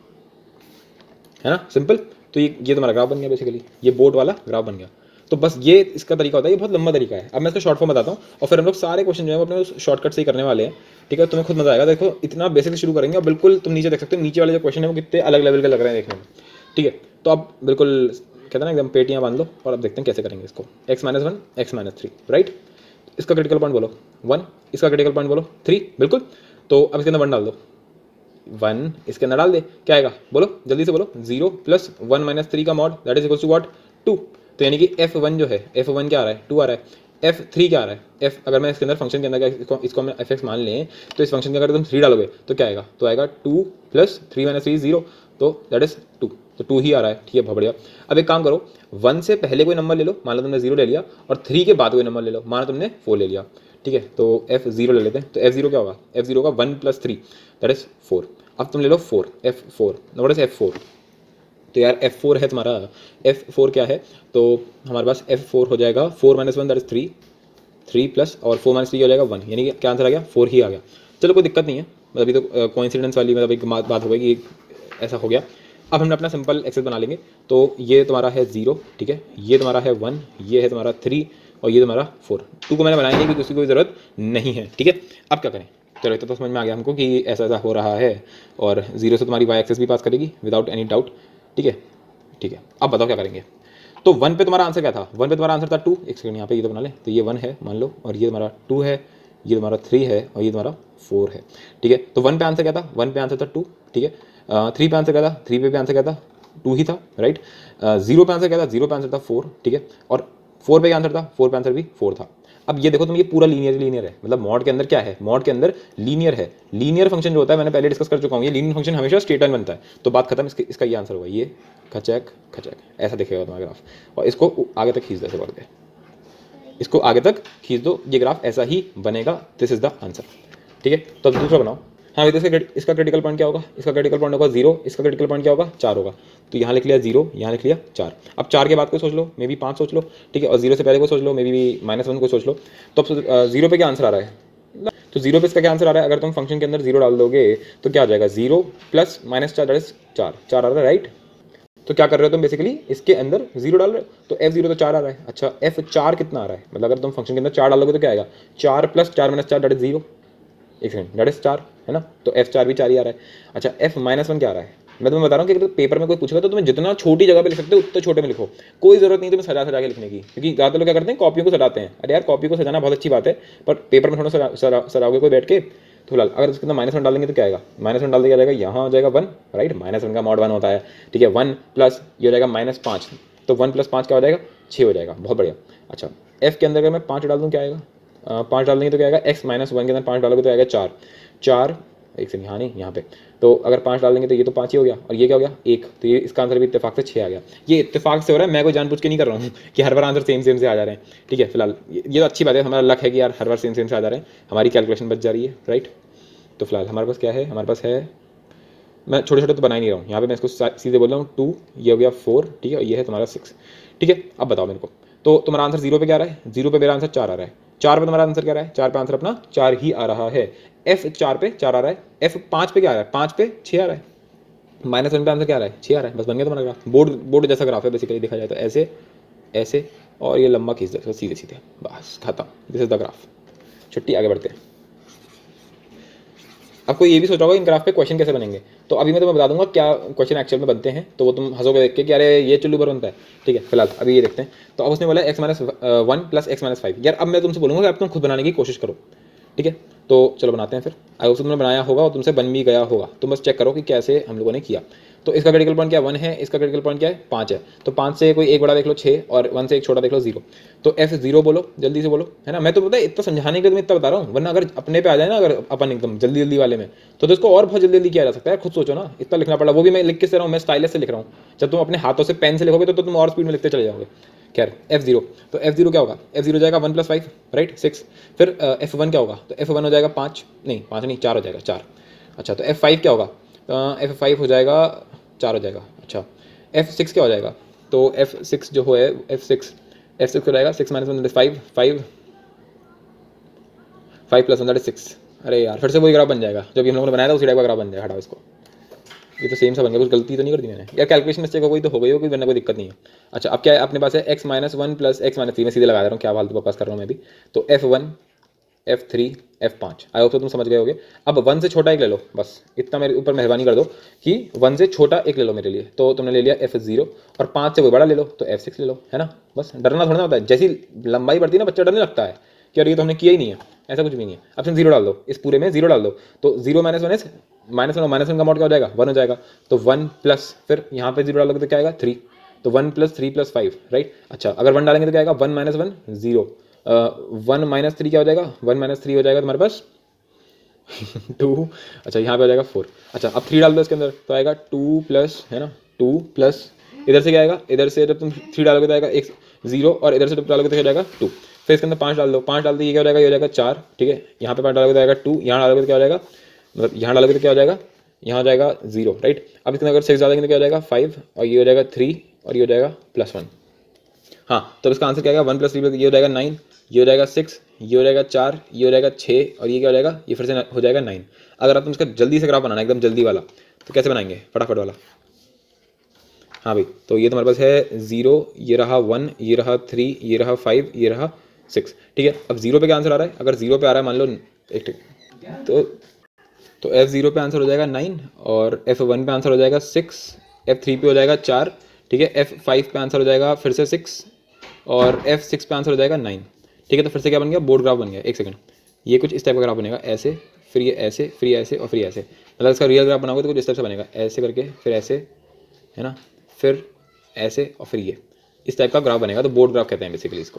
है ना, सिंपल। तो ये ये तुम्हारा ग्राफ बन गया बेसिकली, ये बोर्ड वाला ग्राफ बन गया। तो बस ये इसका तरीका होता है, ये बहुत लंबा तरीका है। अब मैं इसका शॉर्ट फॉर्म बताता हूँ और फिर हम लोग सारे क्वेश्चन जो है वो अपने उस शॉर्टकट से ही करने वाले हैं, ठीक है। तुम्हें खुद मजा आएगा। देखो इतना बेसिक से शुरू करेंगे और बिल्कुल तुम नीचे देख सकते हो, नीचे वाले जो क्वेश्चन है वो कितने अलग लेवल के लग रहे हैं देखने में, ठीक है। तो अब बिल्कुल कहते हैं ना एकदम पेटियाँ बांध लो और अब देखते हैं कैसे करेंगे इसको। X minus one x minus three, right. इसका क्रिटिकल पॉइंट बोलो वन, इसका क्रिटिकल पॉइंट बोलो थ्री, बिल्कुल। तो अब इसके अंदर वन डाल दो, वन इसके अंदर डाल दे, क्या आएगा बोलो जल्दी से बोलो, zero plus one minus three का mod that is equal to what, two. तो यानी कि एफ वन जो है, एफ वन क्या आ रहा है, टू आ रहा है। एफ थ्री क्या आ रहा है, एफ अगर मैं इसके अंदर फंक्शन के अंदर इसको इसको हम एफ एक्स मान लें तो इस फंक्शन के अगर तुम थ्री डालोगे तो क्या आएगा, तो आएगा two plus three minus three zero, तो दैट इज टू। तो टू ही आ रहा है, ठीक है, बहुत बढ़िया। अब एक काम करो, वन से पहले कोई नंबर ले लो, मान लो तुमने जीरो ले लिया, और थ्री के बाद कोई नंबर ले लो, मान लो तुमने फोर ले लिया, ठीक है। तो एफ जीरो ले लेते हैं। तो एफ जीरो क्या होगा, एफ जीरो का one plus three that is four. अब तुम ले लो four, f four, what is f four. तो यार एफ फोर है तुम्हारा, एफ फोर क्या है, तो हमारे पास एफ फोर हो जाएगा four minus one that is three, three plus और फोर माइनस थ्री हो जाएगा वन, यानी कि क्या आंसर आ गया, फोर ही आ गया। चलो कोई दिक्कत नहीं है, अभी तो कोइंसिडेंस वाली मतलब एक बात हो गई कि ऐसा हो गया। अब हमने अपना सिंपल एक्सेस बना लेंगे। तो ये तुम्हारा है जीरो, ठीक है, ये तुम्हारा है वन, ये है तुम्हारा थ्री और ये तुम्हारा फोर। टू को मैंने बनाया नहीं क्योंकि उसकी कोई ज़रूरत नहीं है, ठीक है। अब क्या करें, चलो इतना तो समझ में आ गया हमको कि ऐसा ऐसा हो रहा है और जीरो से तुम्हारी वाई एक्सेस भी पास करेगी विदाउट एनी डाउट, ठीक है ठीक है। अब बताओ क्या करेंगे। तो वन पे तुम्हारा आंसर क्या था, वन पे तुम्हारा आंसर था टू, एक सेकंड यहाँ पे ये तो बना ले। तो ये वन है मान लो, और ये तुम्हारा टू है, ये तुम्हारा थ्री है और ये तुम्हारा फोर है, ठीक है। तो वन पे आंसर क्या था, वन पे आंसर था टू, ठीक है। थ्री पे आंसर क्या था, थ्री पे भी आंसर क्या था, टू ही था, राइट। जीरो पे आंसर क्या था, जीरो पे आंसर था फोर, ठीक है। और फोर पे क्या आंसर था, फोर पे आंसर भी फोर था। अब ये देखो तुम, ये पूरा लीनियर लीनियर है, मतलब मॉड के अंदर क्या है, मॉड के अंदर लीनियर है। लीनियर फंक्शन जो होता है मैंने पहले डिस्कस कर चुका हूँ, ये लीनियर फंक्शन हमेशा स्ट्रेट लाइन बनता है। तो बात खत्म, इसके इसका ये आंसर होगा, ये खचैक खचैक ऐसा दिखेगा तुम्हारा ग्राफ, और इसको आगे तक खींच दो, ऐसे बढ़ के इसको आगे तक खींच दो, ये ग्राफ ऐसा ही बनेगा। दिस इज द आंसर, ठीक है। तो अब दूसरा बनाओ। हाँ इसका इसका क्रिटिकल पॉइंट क्या होगा, इसका क्रिटिकल पॉइंट होगा जीरो, इसका क्रिटिकल पॉइंट क्या होगा, चार होगा। तो यहाँ लिख लिया जीरो, यहाँ लिख लिया चार। अब चार के बाद को सोच लो, मे बी पाँच सोच लो, ठीक है। और जीरो से पहले को सोच लो, मे बी माइनस वन को सोच लो। तो अब जीरो पे क्या आंसर आ रहा है, तो जीरो पे इसका क्या आंसर आ रहा है, अगर तुम फंक्शन के अंदर जीरो डाल दोगे तो क्या आ जाएगा, जीरो प्लस माइनस चार दैट इज चार, चार आ रहा है, राइट। तो क्या कर रहे हो तुम बेसिकली, इसके अंदर जीरो डाल रहे हो, तो एफ जीरो तो चार आ रहा है। अच्छा एफ चार कितना आ रहा है, मतलब अगर तुम फंक्शन के अंदर चार डालोगे तो क्या आएगा, चार प्लस चार माइनस चार दैट इज जीरो, एक सेकंड दैट इज चार, है ना। तो एफ चार भी चार ही आ रहा है। अच्छा एफ माइनस वन क्या आ रहा है, मैं तुम्हें बता रहा हूँ कि अगर पेपर में कोई पूछेगा तो तुम्हें जितना छोटी जगह पे लिख सकते हो उतने छोटे में लिखो, कोई जरूरत नहीं तुम्हें सजा सजा के लिखने की, क्योंकि ज़्यादातर लोग क्या करते हैं कॉपियों को सजाते हैं। अरे यार कॉपी को सजाना बहुत अच्छी बात है, पर पेपर में थोड़ा सा सजाओगे कोई बैठ के। तो फिलहाल अगर इसके अंदर माइनस वन डालेंगे तो क्या आएगा, माइनस वन डाल दिया जाएगा, यहाँ हो जाएगा वन, राइट। माइनस वन का मॉड वन होता है, ठीक है। वन प्लस ये हो जाएगा माइनस पाँच, तो वन प्लस पाँच क्या हो जाएगा, छः हो जाएगा, बहुत बढ़िया। अच्छा एफ के अंदर अगर मैं पाँच डाल दूँ क्या आएगा, पाँच डाल देंगे तो क्या आएगा, एक्स माइनस वन के अंदर पाँच डालोगे तो आएगा चार, चार एक से यहाँ नहीं यहाँ पे। तो अगर पाँच डाल देंगे तो ये तो पाँच ही हो गया, और ये क्या हो गया एक, तो ये इसका आंसर भी इत्तेफाक से छः आ गया। ये इत्तेफाक से हो रहा है, मैं कोई जानबूझ के नहीं कर रहा हूँ कि हर बार आंसर सेम सेम से आ जा रहे हैं, ठीक है। फिलहाल ये तो अच्छी बात है, हमारा लक है कि यार हर बार सेम सेम से आ जा रहे हैं, हमारी कैलकुलेशन बच जा रही है, राइट। तो फिलहाल हमारे पास क्या है, हमारे पास है, मैं छोटे छोटे तो बना ही नहीं रहा हूँ यहाँ पे, मैं इसको सीधे बोल रहा हूँ टू, ये हो गया फोर, ठीक है, और ये है तुम्हारा सिक्स, ठीक है। अब बताओ मेरे को, तो तुम्हारा आंसर जीरो पे क्या आ रहा है, जीरो पे मेरा आंसर चार आ रहा है, चार पे तुम्हारा आंसर क्या आ रहा है, चार पे आंसर अपना चार ही आ रहा है। एफ चार पे चार आ रहा है, एफ पाँच पे क्या आ रहा है, पाँच पे छः आ रहा है, माइनस वन पे आंसर क्या आ रहा है, छः आ रहा है, बस बन गया तुम्हारा ग्राफ। बोर्ड बोर्ड जैसा ग्राफ है बेसिकली देखा जाए तो, ऐसे ऐसे और ये लंबा खींच दो सीधे सीधे, बस खत्म, दिस इज द ग्राफ। छुट्टी, आगे बढ़ते हैं। आपको ये भी सोच रहा होगा इन ग्राफ पे क्वेश्चन कैसे बनेंगे, तो अभी मैं तुम्हें बता दूंगा क्या क्वेश्चन एक्चुअल में बनते हैं, तो वो तुम हंसोगे देख के कि अरे ये चुल्लू पर बनता है। ठीक है, फिलहाल अभी ये देखते हैं। तो अब उसने बोला x minus one plus x minus five. यार अब मैं तुमसे बोलूँगा कि आप तुम खुद बनाने की कोशिश करो। ठीक है, तो चलो बनाते हैं फिर। अगर तुमने बनाया होगा और तुमसे बन भी गया होगा, तुम बस चेक करो कि कैसे हम लोगों ने किया। तो इसका क्रिटिकल पॉइंट क्या वन है, इसका क्रिटिकल पॉइंट क्या है, पाँच है। तो पाँच से कोई एक बड़ा देख लो छः, और वन से एक छोटा देख लो जीरो। तो एफ जीरो बोलो, जल्दी से बोलो, है ना। मैं तो पता है इतना समझाने के लिए मैं इतना बता रहा हूँ, वरना अगर अपने पे आ जाए ना, अगर अपन एकदम जल्दी जल्दी वाले में, तो, तो इसको और बहुत जल्दी जल्दी किया जा सकता है। खुद सोचो ना, इतना लिखना पड़ा, वो भी मैं लिख के दे रहा हूँ, मैं स्टाइलस से लिख रहा हूँ। जब तुम अपने हाथों से पेन से लिखोगे तो, तो तुम और स्पीड में लिखते चले जाओगे। खैर एफ जीरो, तो एफ जीरो क्या होगा, एफ जीरो जाएगा one plus five, right, six. फिर एफ वन क्या होगा, तो एफ वन हो जाएगा पाँच, नहीं पाँच नहीं चार हो जाएगा, चार। अच्छा, तो एफ फाइव क्या होगा, एफ फाइव हो जाएगा चार हो जाएगा। अच्छा, एफ सिक्स क्या हो जाएगा, तो एफ सिक्स जो है, एफ सिक्स एफ सिक्स हो जाएगा six minus one five, five five plus one that is six. अरे यार फिर से वही ग्राफ बन जाएगा जो भी हम लोगों ने बनाया था, उसी टाइप का ग्राफ बन जाएगा। हटाओ इसको, ये तो सेम सा बन गया, कुछ गलती तो नहीं कर दी मैंने यार, कैलकुलेशन मिस्टेक हो गई तो हो गई हो, कोई वरना कोई दिक्कत नहीं है। अच्छा, अब क्या है अपने पास है x minus one plus x minus three, मैं सीधे लगा दे रहा हूँ, क्या फालतू बकवास कर रहा हूँ मैं भी। तो f one, f three, f पाँच, आई होप तो तुम समझ गए होगे। अब वन से छोटा एक ले लो, बस इतना मेरे ऊपर मेहरबानी कर दो कि वन से छोटा एक ले लो मेरे लिए। तो तुमने ले लिया एफ जीरो, और पाँच से कोई बड़ा ले लो तो एफ सिक्स ले लो, है ना। बस डरना थोड़ा ना होता है, जैसी लंबाई बढ़ती है ना बच्चा डरने लगता है कि अरे ये तो हमने किया ही नहीं है, ऐसा कुछ भी नहीं है। अब तुम जीरो डाल दो, इस पूरे में जीरो डाल दो, तो zero minus one is minus one, minus one का मॉड क्या हो जाएगा, वन हो जाएगा। तो वन प्लस, फिर यहाँ पे जीरो डालोगे तो क्या आएगा, थ्री। तो one plus three plus five, right. अच्छा, अगर वन डालेंगे तो क्या आएगा, one minus one zero, one minus three क्या हो जाएगा, वन माइनस थ्री हो जाएगा तुम्हारे पास टू। अच्छा, यहाँ पे आ जाएगा फोर। अच्छा, अब थ्री डाल दो इसके अंदर तो आएगा टू प्लस, है ना, टू प्लस इधर से क्या आएगा, इधर से जब तुम थ्री डालोगे तो आएगा एक जीरो, और इधर से जब डालोगे तो क्या हो जाएगा टू। फिर इसके अंदर पाँच डाल दो, पाँच डाल दो, ये क्या हो जाएगा, ये हो जाएगा चार। ठीक है, यहाँ पे पाँच डालोगे तो आएगा टू, यहाँ डालोगे तो क्या हो जाएगा, मतलब यहाँ डालोगे तो क्या हो जाएगा, यहाँ हो जाएगा जीरो, राइट। अब इसके अंदर अगर सिक्स डालेंगे तो क्या हो जाएगा फाइव, और ये हो जाएगा थ्री, और ये हो जाएगा प्लस वन। हाँ, तो इसका आंसर क्या आएगा, वन प्लस थ्री प्लस ये हो जाएगा नाइन, ये हो जाएगा सिक्स, ये हो जाएगा चार, ये हो जाएगा छः, और ये क्या हो जाएगा, ये फिर से हो जाएगा नाइन। अगर आप तुम इसका जल्दी से ग्राफ बनाना एकदम जल्दी वाला, तो कैसे बनाएंगे, फटाफट वाला। हाँ भाई, तो ये तुम्हारे पास है जीरो, ये रहा वन, ये रहा थ्री, ये रहा फाइव, ये रहा सिक्स। ठीक है, अब जीरो पे क्या आंसर आ रहा है, अगर जीरो पे आ रहा है मान लो एक, तो तो एफ जीरो पे आंसर हो जाएगा नाइन, और एफ वन पे आंसर हो जाएगा सिक्स, एफ थ्री पे हो जाएगा चार। ठीक है, एफ फाइव पे आंसर हो जाएगा फिर से सिक्स, और एफ सिक्स पे आंसर हो जाएगा नाइन। ठीक है, तो फिर से क्या बन गया, बोर्ड ग्राफ बन गया। एक सेकंड, ये कुछ इस टाइप का ग्राफ बनेगा, ऐसे, फिर ये ऐसे, फिर ये ऐसे, और फिर ऐसे। मतलब इसका रियल ग्राफ बनाओगे तो कुछ इस टाइप से बनेगा, ऐसे करके, फिर ऐसे, है ना, फिर ऐसे, और फिर ये इस टाइप का ग्राफ बनेगा। तो बोर्ड ग्राफ कहते हैं बेसिकली इसको।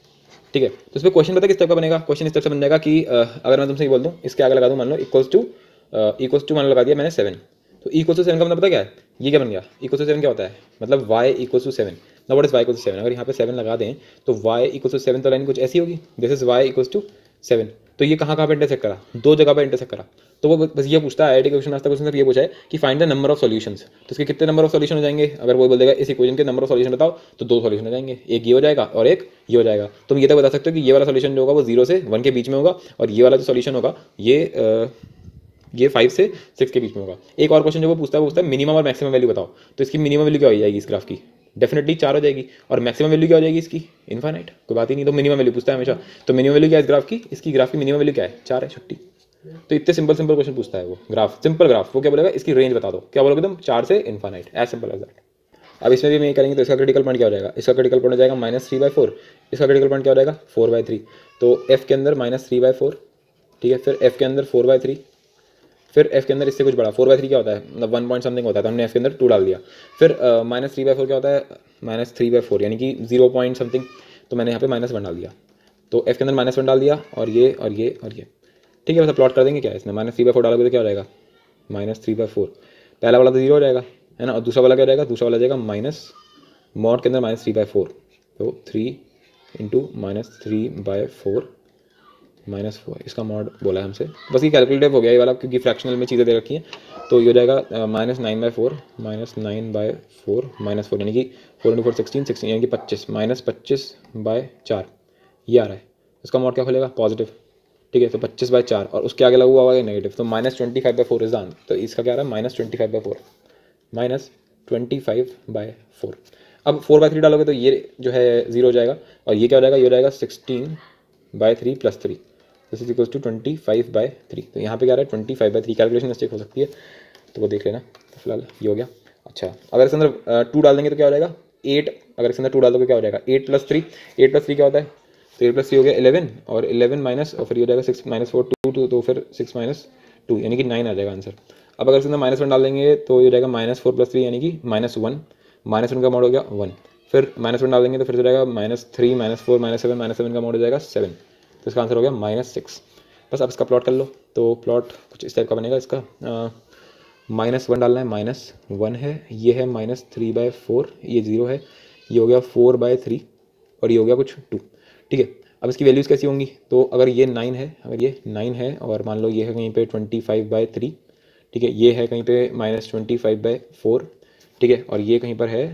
ठीक है, तो इसमें क्वेश्चन पता है किस टाइप का बनेगा, क्वेश्चन इस टाइप से बन जाएगा कि अगर मैं तुमसे ये बोल दूँ, इसके आगे लगा दूँ मान लो इक्वल्स टू, इक्वल्स टू मान लो लगा दिया मैंने सेवन, तो इक्वल्स टू सेवन का मतलब पता क्या है, ये क्या बन गया, इक्वल्स टू सेवन क्या होता है, मतलब वाई इक्वल्स टू सेवन। ना what is y equals to seven, अगर यहाँ पे सेवन लगा दें तो वाई इक्वल्स टू सेवन, तो लाइन कुछ ऐसी होगी, this is y equals to seven. तो ये कहाँ कहाँ पे इंटरसेक्ट करा, दो जगह पे इंटरसेक्ट करा। तो वो बस ये पूछता है, आई आई टी क्वेश्चन आज तक क्वेश्चन सिर्फ ये पूछा है कि find the number of solutions. तो इसके कितने नंबर ऑफ सॉल्यूशन हो जाएंगे, अगर वो बोल देगा इस इक्वेशन के नंबर ऑफ सॉल्यूशन बताओ, तो दो सॉल्यूशन हो जाएंगे, एक ये हो जाएगा और एक ये हो जाएगा। तुम ये तो बता सकते हो कि ये वाला सॉल्यूशन जो होगा वो जीरो से वन के बीच में होगा, और ये वाला जो सॉल्यूशन होगा ये आ, ये फाइव से सिक्स के बीच में होगा। एक और क्वेश्चन जो वो पूछता है वो पूछता है मिनिमम और मैक्सिमम वैल्यू बताओ। तो इसकी मिनिमम वैल्यू क्या हो जाएगी इस ग्राफ की, डेफिनेटली चार हो जाएगी, और मैक्सिमम वैल्यू क्या हो जाएगी इसकी, इनफाइनाइट, कोई बात ही नहीं। तो मिनिमम वैल्यू पूछता है हमेशा, तो मिनिमम वैल्यू क्या है इस ग्राफ की, इसकी ग्राफ की मिनिमम वैल्यू क्या है, चार है, छुट्टी। तो इतने सिंपल सिंपल क्वेश्चन पूछता है वो ग्राफ, सिंपल ग्राफ। वो क्या बोलेगा, इसकी रेंज बता दो, क्या बोलोगे तुम, चार से infinite, as simple as that. अब इसमें भी मैं करेंगे तो इसका क्रिटिकल पॉइंट क्या हो जाएगा, इसका क्रिटिकल पॉइंट हो जाएगा माइनस थ्री बाई फोर, इसका क्रिटिकल पॉइंट क्या हो जाएगा, फोर बाई थ्री। तो एफ के अंदर माइनस थ्री बाई फोर, ठीक है, फिर एफ के अंदर फोर बाई थ्री, फिर एफ के अंदर इससे कुछ बड़ा फोर बाई थ्री क्या होता है, मतलब वन पॉइंट समथिंग होता है, तो हमने एफ के अंदर टू डाल दिया। फिर माइनस थ्री बाई फोर क्या होता है, माइनस थ्री बाई फोर यानी कि जीरो पॉइंट समथिंग, तो मैंने यहाँ पे माइनस वन डाल दिया। तो एफ के अंदर माइनस वन डाल दिया, और ये और ये और ये, ठीक है। बस प्लॉट कर देंगे क्या है इसमें, माइनस थ्री बाई फोर डालोगे तो क्या हो जाएगा, माइनस थ्री बाई फोर, पहला वाला तो जीरो हो जाएगा, है ना, और दूसरा वाला क्या हो जाएगा, दूसरा वाला जाएगा माइनस मॉड के अंदर माइनस थ्री बाई फोर, तो three into minus three by four minus four, इसका मॉड बोला है हमसे। बस ये कैलकुलेटिव हो गया ये वाला, क्योंकि फ्रैक्शनल में चीज़ें दे रखी हैं। तो ये हो जाएगा minus nine by four, minus nine by four, minus four यानी कि four into four sixteen, sixteen यानी कि पच्चीस, माइनस पच्चीस बाई चार, ये आ रहा है। इसका मॉड क्या खोलेगा, पॉजिटिव, ठीक है। तो पच्चीस बाई चार, और उसके आगे लगा हुआ है नेगेटिव, तो minus twenty five by four is the answer. तो इसका क्या आ रहा है, minus twenty five by four, minus twenty five by four. अब फोर बाय थ्री डालोगे तो ये जो है जीरो हो जाएगा और ये क्या हो जाएगा, ये हो जाएगा sixteen by three plus three, this is equals to twenty five by three. तो यहाँ पे क्या आ रहा है twenty five by three, calculation mistake हो सकती है तो वो देख लेना। तो फिलहाल ये हो गया। अच्छा अगर इसके अंदर टू डाल देंगे तो क्या हो जाएगा एट, अगर इसके अंदर टू डाल दोगे क्या हो जाएगा eight plus three, eight plus three क्या होता है, तो एट प्लस थ्री हो गया इलेवन और इलेवन माइनस और फिर ये हो जाएगा six minus four two two, तो फिर सिक्स माइनस टू यानी कि नाइन आ जाएगा आंसर। अब अगर इसके अंदर माइनस वन डाल देंगे तो ये हो जाएगा माइनस फोर प्लस थ्री यानी कि माइनस वन, माइनस वन का मोड हो गया वन, फिर माइनस वन डाल देंगे तो फिर हो जाएगा minus three minus four minus seven, minus seven का मोड हो जाएगा सेवन, तो इसका आंसर हो गया माइनस सिक्स। बस अब इसका प्लॉट कर लो। तो प्लॉट कुछ इस टाइप का बनेगा इसका, माइनस वन डालना है, माइनस वन है, ये है माइनस थ्री बाय फोर, ये जीरो है, ये हो गया फोर बाय थ्री और ये हो गया कुछ टू। ठीक है, अब इसकी वैल्यूज़ कैसी होंगी, तो अगर ये नाइन है, अगर ये नाइन है और मान लो ये है कहीं पे ट्वेंटी फाइव बाय थ्री, ठीक है, ये है कहीं पे minus twenty five by four, ठीक है, और ये कहीं पर है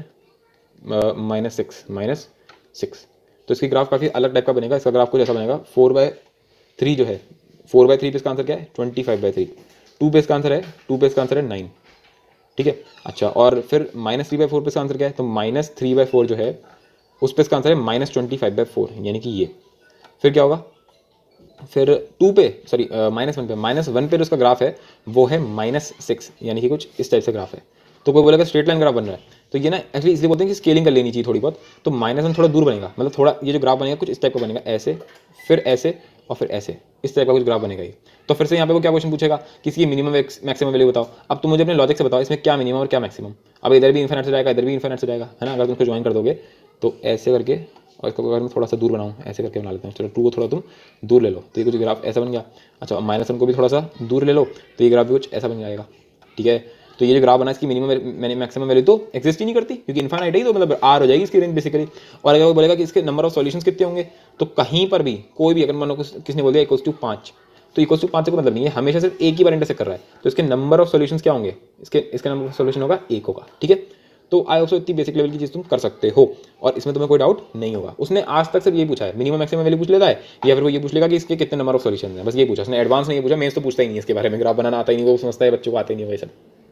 माइनस सिक्स माइनस सिक्स, तो इसकी ग्राफ काफ़ी अलग टाइप का बनेगा। इसका ग्राफ कुछ ऐसा बनेगा, फोर बाय थ्री जो है, फोर बाय थ्री पे इसका आंसर क्या है twenty five by three, two पे इसका आंसर है, टू पे इसका आंसर है नाइन। ठीक है, अच्छा और फिर माइनस थ्री बाई फोर पे इसका आंसर क्या है, तो माइनस थ्री बाई फोर जो है उस पर इसका आंसर है minus twenty five by four यानी कि ये। फिर क्या होगा, फिर टू पे सॉरी माइनस वन पे, माइनस वन पे जो उसका ग्राफ है वो है माइनस सिक्स यानी कि कुछ इस टाइप से ग्राफ है। तो कोई बोलेगा स्ट्रेट लाइन ग्राफ बन रहा है, तो ये ना एक्चुअली इसलिए बोलते हैं कि स्केलिंग कर लेनी चाहिए थोड़ी बहुत। तो माइनस वन थोड़ा दूर बनेगा, मतलब थोड़ा ये जो ग्राफ बनेगा कुछ इस टाइप का बनेगा, ऐसे फिर ऐसे और फिर ऐसे, इस टाइप का कुछ ग्राफ बनेगा ये। तो फिर से यहाँ पे वो क्या क्वेश्चन पूछेगा कि इसकी मिनिमम मैक्सिमम वैल्यू बताओ। अब तुम मुझे अपने लॉजिक से बताओ इसमें क्या मिनिमम और क्या मैक्सिमम। अब इधर भी इन्फिनिट से जाएगा, इधर भी इन्फिनिट से जाएगा, है ना। अगर तुम इसको ज्वाइन कर दोगे तो ऐसे करके, और इसको अगर मैं थोड़ा सा दूर बनाऊँ ऐसे करके बना लेता हूँ, चलो टू को थोड़ा तुम दूर ले लो तो ये कुछ ग्राफ ऐसा बन गया। अच्छा माइनस वन को भी थोड़ा सा दूर ले लो तो ये ग्राफ भी कुछ ऐसा बन जाएगा। ठीक है, तो ये जो ग्राफ बना इसकी मिनिमम मैक्सिमम वैल्यू तो एक्जिस्ट ही नहीं करती क्योंकि इनफाइनाइट है, तो मतलब आर हो जाएगी इसकी रेंज बेसिकली। और अगर वो बोलेगा कि इसके नंबर ऑफ सॉल्यूशंस कितने होंगे, तो कहीं पर भी कोई भी अगर मानो किसने बोल दिया इक्वल्स टू पाँच, तो इक्वल्स टू पाँच का मतलब नहीं है हमेशा सिर्फ एक ही बार इंटरसेक्ट कर रहा है, तो इसके नंबर ऑफ सॉल्यूशंस क्या होंगे, इसके इसका नंबर ऑफ सॉल्यूशन होगा एक होगा। ठीक है, तो आई ऑल्सो इतनी बेसिक लेवल की चीज़ तुम कर सकते हो और इसमें तुम्हें कोई डाउट नहीं होगा। उसने आज तक सिर्फ ये पूछा है मिनिमम मैक्सिमम वैल्यू पूछ लेता है, या फिर वो ये पूछ लेगा कि इसके कितने नंबर ऑफ सॉल्यूशन हैं, बस ये पूछा उसने। एडवांस नहीं पूछा, मेंस तो पूछता ही नहीं है इसके बारे में, ग्राफ बनाना आता ही नहीं, वो समझता है बच्चों को आता ही नहीं वही सब।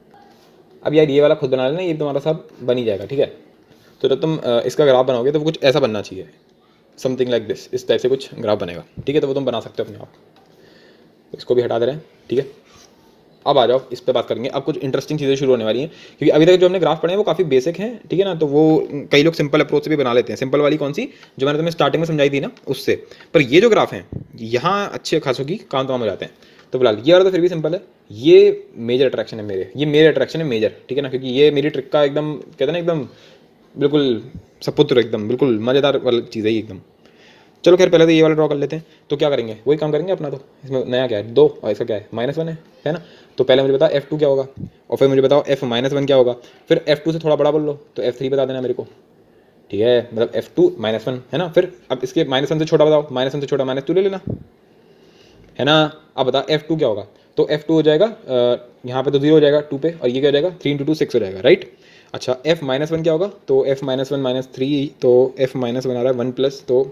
अब यार ये वाला खुद बना लेना, ये तुम्हारा सब बन ही जाएगा। ठीक है, तो जब तुम इसका ग्राफ बनाओगे तो वो कुछ ऐसा बनना चाहिए, समथिंग लाइक दिस, इस टाइप से कुछ ग्राफ बनेगा। ठीक है, तो वो तुम बना सकते हो अपने आप। इसको भी हटा दे रहे हैं। ठीक है, अब आ जाओ इस पे बात करेंगे। अब कुछ इंटरेस्टिंग चीज़ें शुरू होने वाली हैं क्योंकि अभी तक जो हमने ग्राफ पढ़े हैं वो काफ़ी बेसिक हैं। ठीक है ना, तो वो कई लोग सिंपल अप्रोच से भी बना लेते हैं। सिंपल वाली कौन सी, जो मैंने तुम्हें स्टार्टिंग में समझाई थी ना, उससे। पर ये जो ग्राफ हैं यहाँ अच्छे खासों की काम तमाम हो जाते हैं। तो फिलहाल ये वाला तो फिर भी सिंपल है, ये मेजर अट्रैक्शन है मेरे, ये मेरे अट्रैक्शन है मेजर। ठीक है ना, क्योंकि ये मेरी ट्रिक का एकदम कहते हैं ना एकदम बिल्कुल सपुत्र, एकदम बिल्कुल मज़ेदार वाली चीज़ है ये एकदम। चलो खैर पहले तो ये वाला ड्रॉ कर लेते हैं। तो क्या करेंगे, वही काम करेंगे अपना। तो इसमें नया क्या है, दो, और इसका क्या है माइनस वन है है ना। तो पहले मुझे बताओ एफ टू क्या होगा और फिर मुझे बताओ एफ माइनस वन क्या होगा। फिर एफ टू से थोड़ा बड़ा बोल लो तो एफ थ्री बता देना मेरे को। ठीक है, मतलब एफ टू माइनस वन है ना। फिर अब इसके माइनस वन से छोटा बताओ, माइनस वन से छोटा माइनस टू ले लेना, है ना। अब बताओ एफ टू क्या होगा, तो एफ टू हो जाएगा यहाँ पे तो जीरो हो जाएगा टू पे, और ये क्या हो जाएगा थ्री इंटू टू सिक्स हो जाएगा, राइट। अच्छा एफ माइनस वन क्या होगा, तो F minus one minus three, तो एफ माइनस वन आ रहा है वन प्लस, तो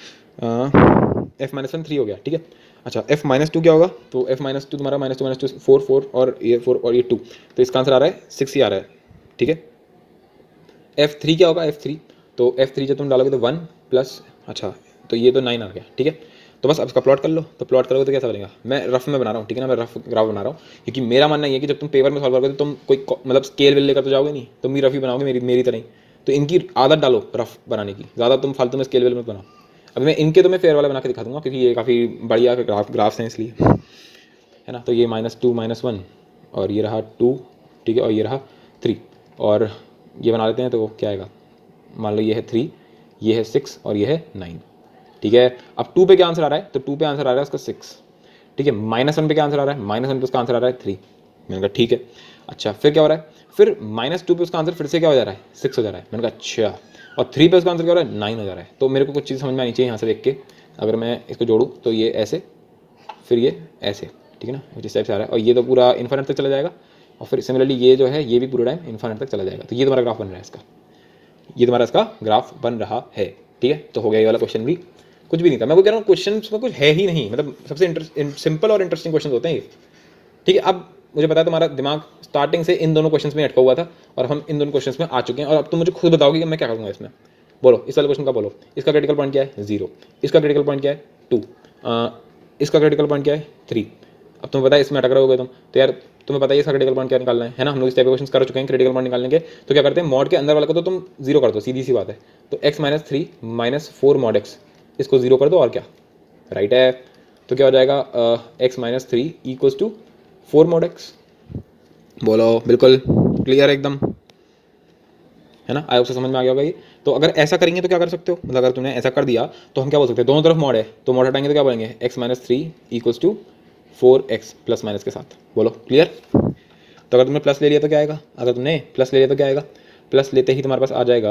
एफ माइनस वन थ्री हो गया। ठीक है, अच्छा एफ माइनस टू क्या होगा, तो एफ माइनस टू तुम्हारा minus two minus two four four और ये फोर और ये टू, तो इसका आंसर आ रहा है सिक्स ही आ रहा है। ठीक है, एफ थ्री क्या होगा, एफ थ्री, तो एफ थ्री जब तुम डालोगे तो वन प्लस, अच्छा तो ये तो नाइन आ गया। ठीक है, तो बस अब इसका प्लॉट कर लो। तो प्लॉट करोगे तो कैसा बनेगा, मैं रफ में बना रहा हूँ। ठीक है ना, मैं रफ ग्राफ बना रहा हूँ क्योंकि मेरा मानना ये है कि जब तुम पेपर में सॉल्व करोगे तो तुम कोई मतलब स्केल वेल लेकर तो जाओगे नहीं, तुम भी रफ ही बनाओगे मेरी मेरी तरह ही। तो इनकी आदत डालो रफ बनाने की, ज़्यादा तुम फालतू में स्केल वेल मत बनाओ। अभी मैं इनके तो मैं फेयर वाला बना के दिखा दूंगा क्योंकि ये काफ़ी बढ़िया ग्राफ ग्राफ्स हैं इसलिए, है ना। तो ये माइनस टू माइनस वन और ये रहा टू, ठीक है, और ये रहा थ्री, और ये बना लेते हैं तो क्या आएगा, मान लो ये है थ्री, ये है सिक्स और ये है नाइन। ठीक है, अब टू पे क्या आंसर आ रहा है, तो टू पे आंसर आ रहा है उसका सिक्स। ठीक है, माइनस वन पे क्या आंसर आ रहा है, माइनस वन पे उसका आंसर आ रहा है थ्री। मैंने कहा ठीक है। अच्छा फिर क्या हो रहा है, फिर माइनस टू पे उसका आंसर फिर से क्या हो जा रहा है, सिक्स हो जा रहा है। मैंने कहा अच्छा, और थ्री पे उसका आंसर क्या हो रहा है, नाइन हो जा रहा है। तो मेरे को कुछ चीज़ समझ में आनी चाहिए यहाँ से देख के। अगर मैं इसको जोड़ूँ तो ये ऐसे, फिर ये ऐसे, ठीक है ना, जिस टाइप से आ रहा है, और ये तो पूरा इन्फिनिट तक चला जाएगा, और फिर सिमिलरली ये जो है ये भी पूरा टाइम इन्फिनिट तक चला जाएगा। तो ये तुम्हारा ग्राफ बन रहा है इसका, ये तुम्हारा इसका ग्राफ बन रहा है। ठीक है, तो हो गया ये वाला क्वेश्चन भी, कुछ भी नहीं था। मैं को कह रहा हूँ क्वेश्चन में कुछ है ही नहीं, मतलब सबसे सिंपल और इंटरेस्टिंग क्वेश्चन होते हैं ये। ठीक है, अब मुझे पता है तुम्हारा दिमाग स्टार्टिंग से इन दोनों क्वेश्चंस में अटका हुआ था और हम इन दोनों क्वेश्चंस में आ चुके हैं और अब तुम मुझे खुद बताओगे कि मैं क्या करूँगा इसमें। बोलो इस वाले क्वेश्चन का बोलो, इसका क्रिटिकल पॉइंट क्या है जीरो, इसका क्रिटिकल पॉइंट क्या है टू, इसका क्रिटिकल पॉइंट क्या है थ्री। अब तुम्हें पता है इसमें अटक रहे होगे तुम, तो यार तुम्हें पता है इसका क्रिटिकल पॉइंट क्या निकालना है, है ना। हम लोग इस टाइप के क्वेश्चन कर चुके हैं क्रिटिकल पॉइंट निकालने के। तो क्या करते हैं, मॉड के अंदर वाले को तो तुम जीरो कर दो, सीधी सी बात है। तो X minus three minus four mod X, इसको जीरो कर दो और क्या, राइट है। तो क्या हो जाएगा, X minus three equals to four mod X. बोलो बिल्कुल क्लियर है एकदम, है ना। आई होप से समझ में आ गया होगा ये। तो अगर ऐसा करेंगे तो क्या कर सकते हो, मतलब अगर तुमने ऐसा कर दिया तो हम क्या बोल सकते हैं, दोनों तरफ मॉड है तो मॉड हटाएंगे तो क्या बोलेंगे, X minus three equals to four X plus minus के साथ। बोलो क्लियर। तो अगर तुमने प्लस ले लिया तो क्या आएगा, अगर तुमने प्लस ले लिया तो क्या आएगा, प्लस लेते ही तुम्हारे पास आ जाएगा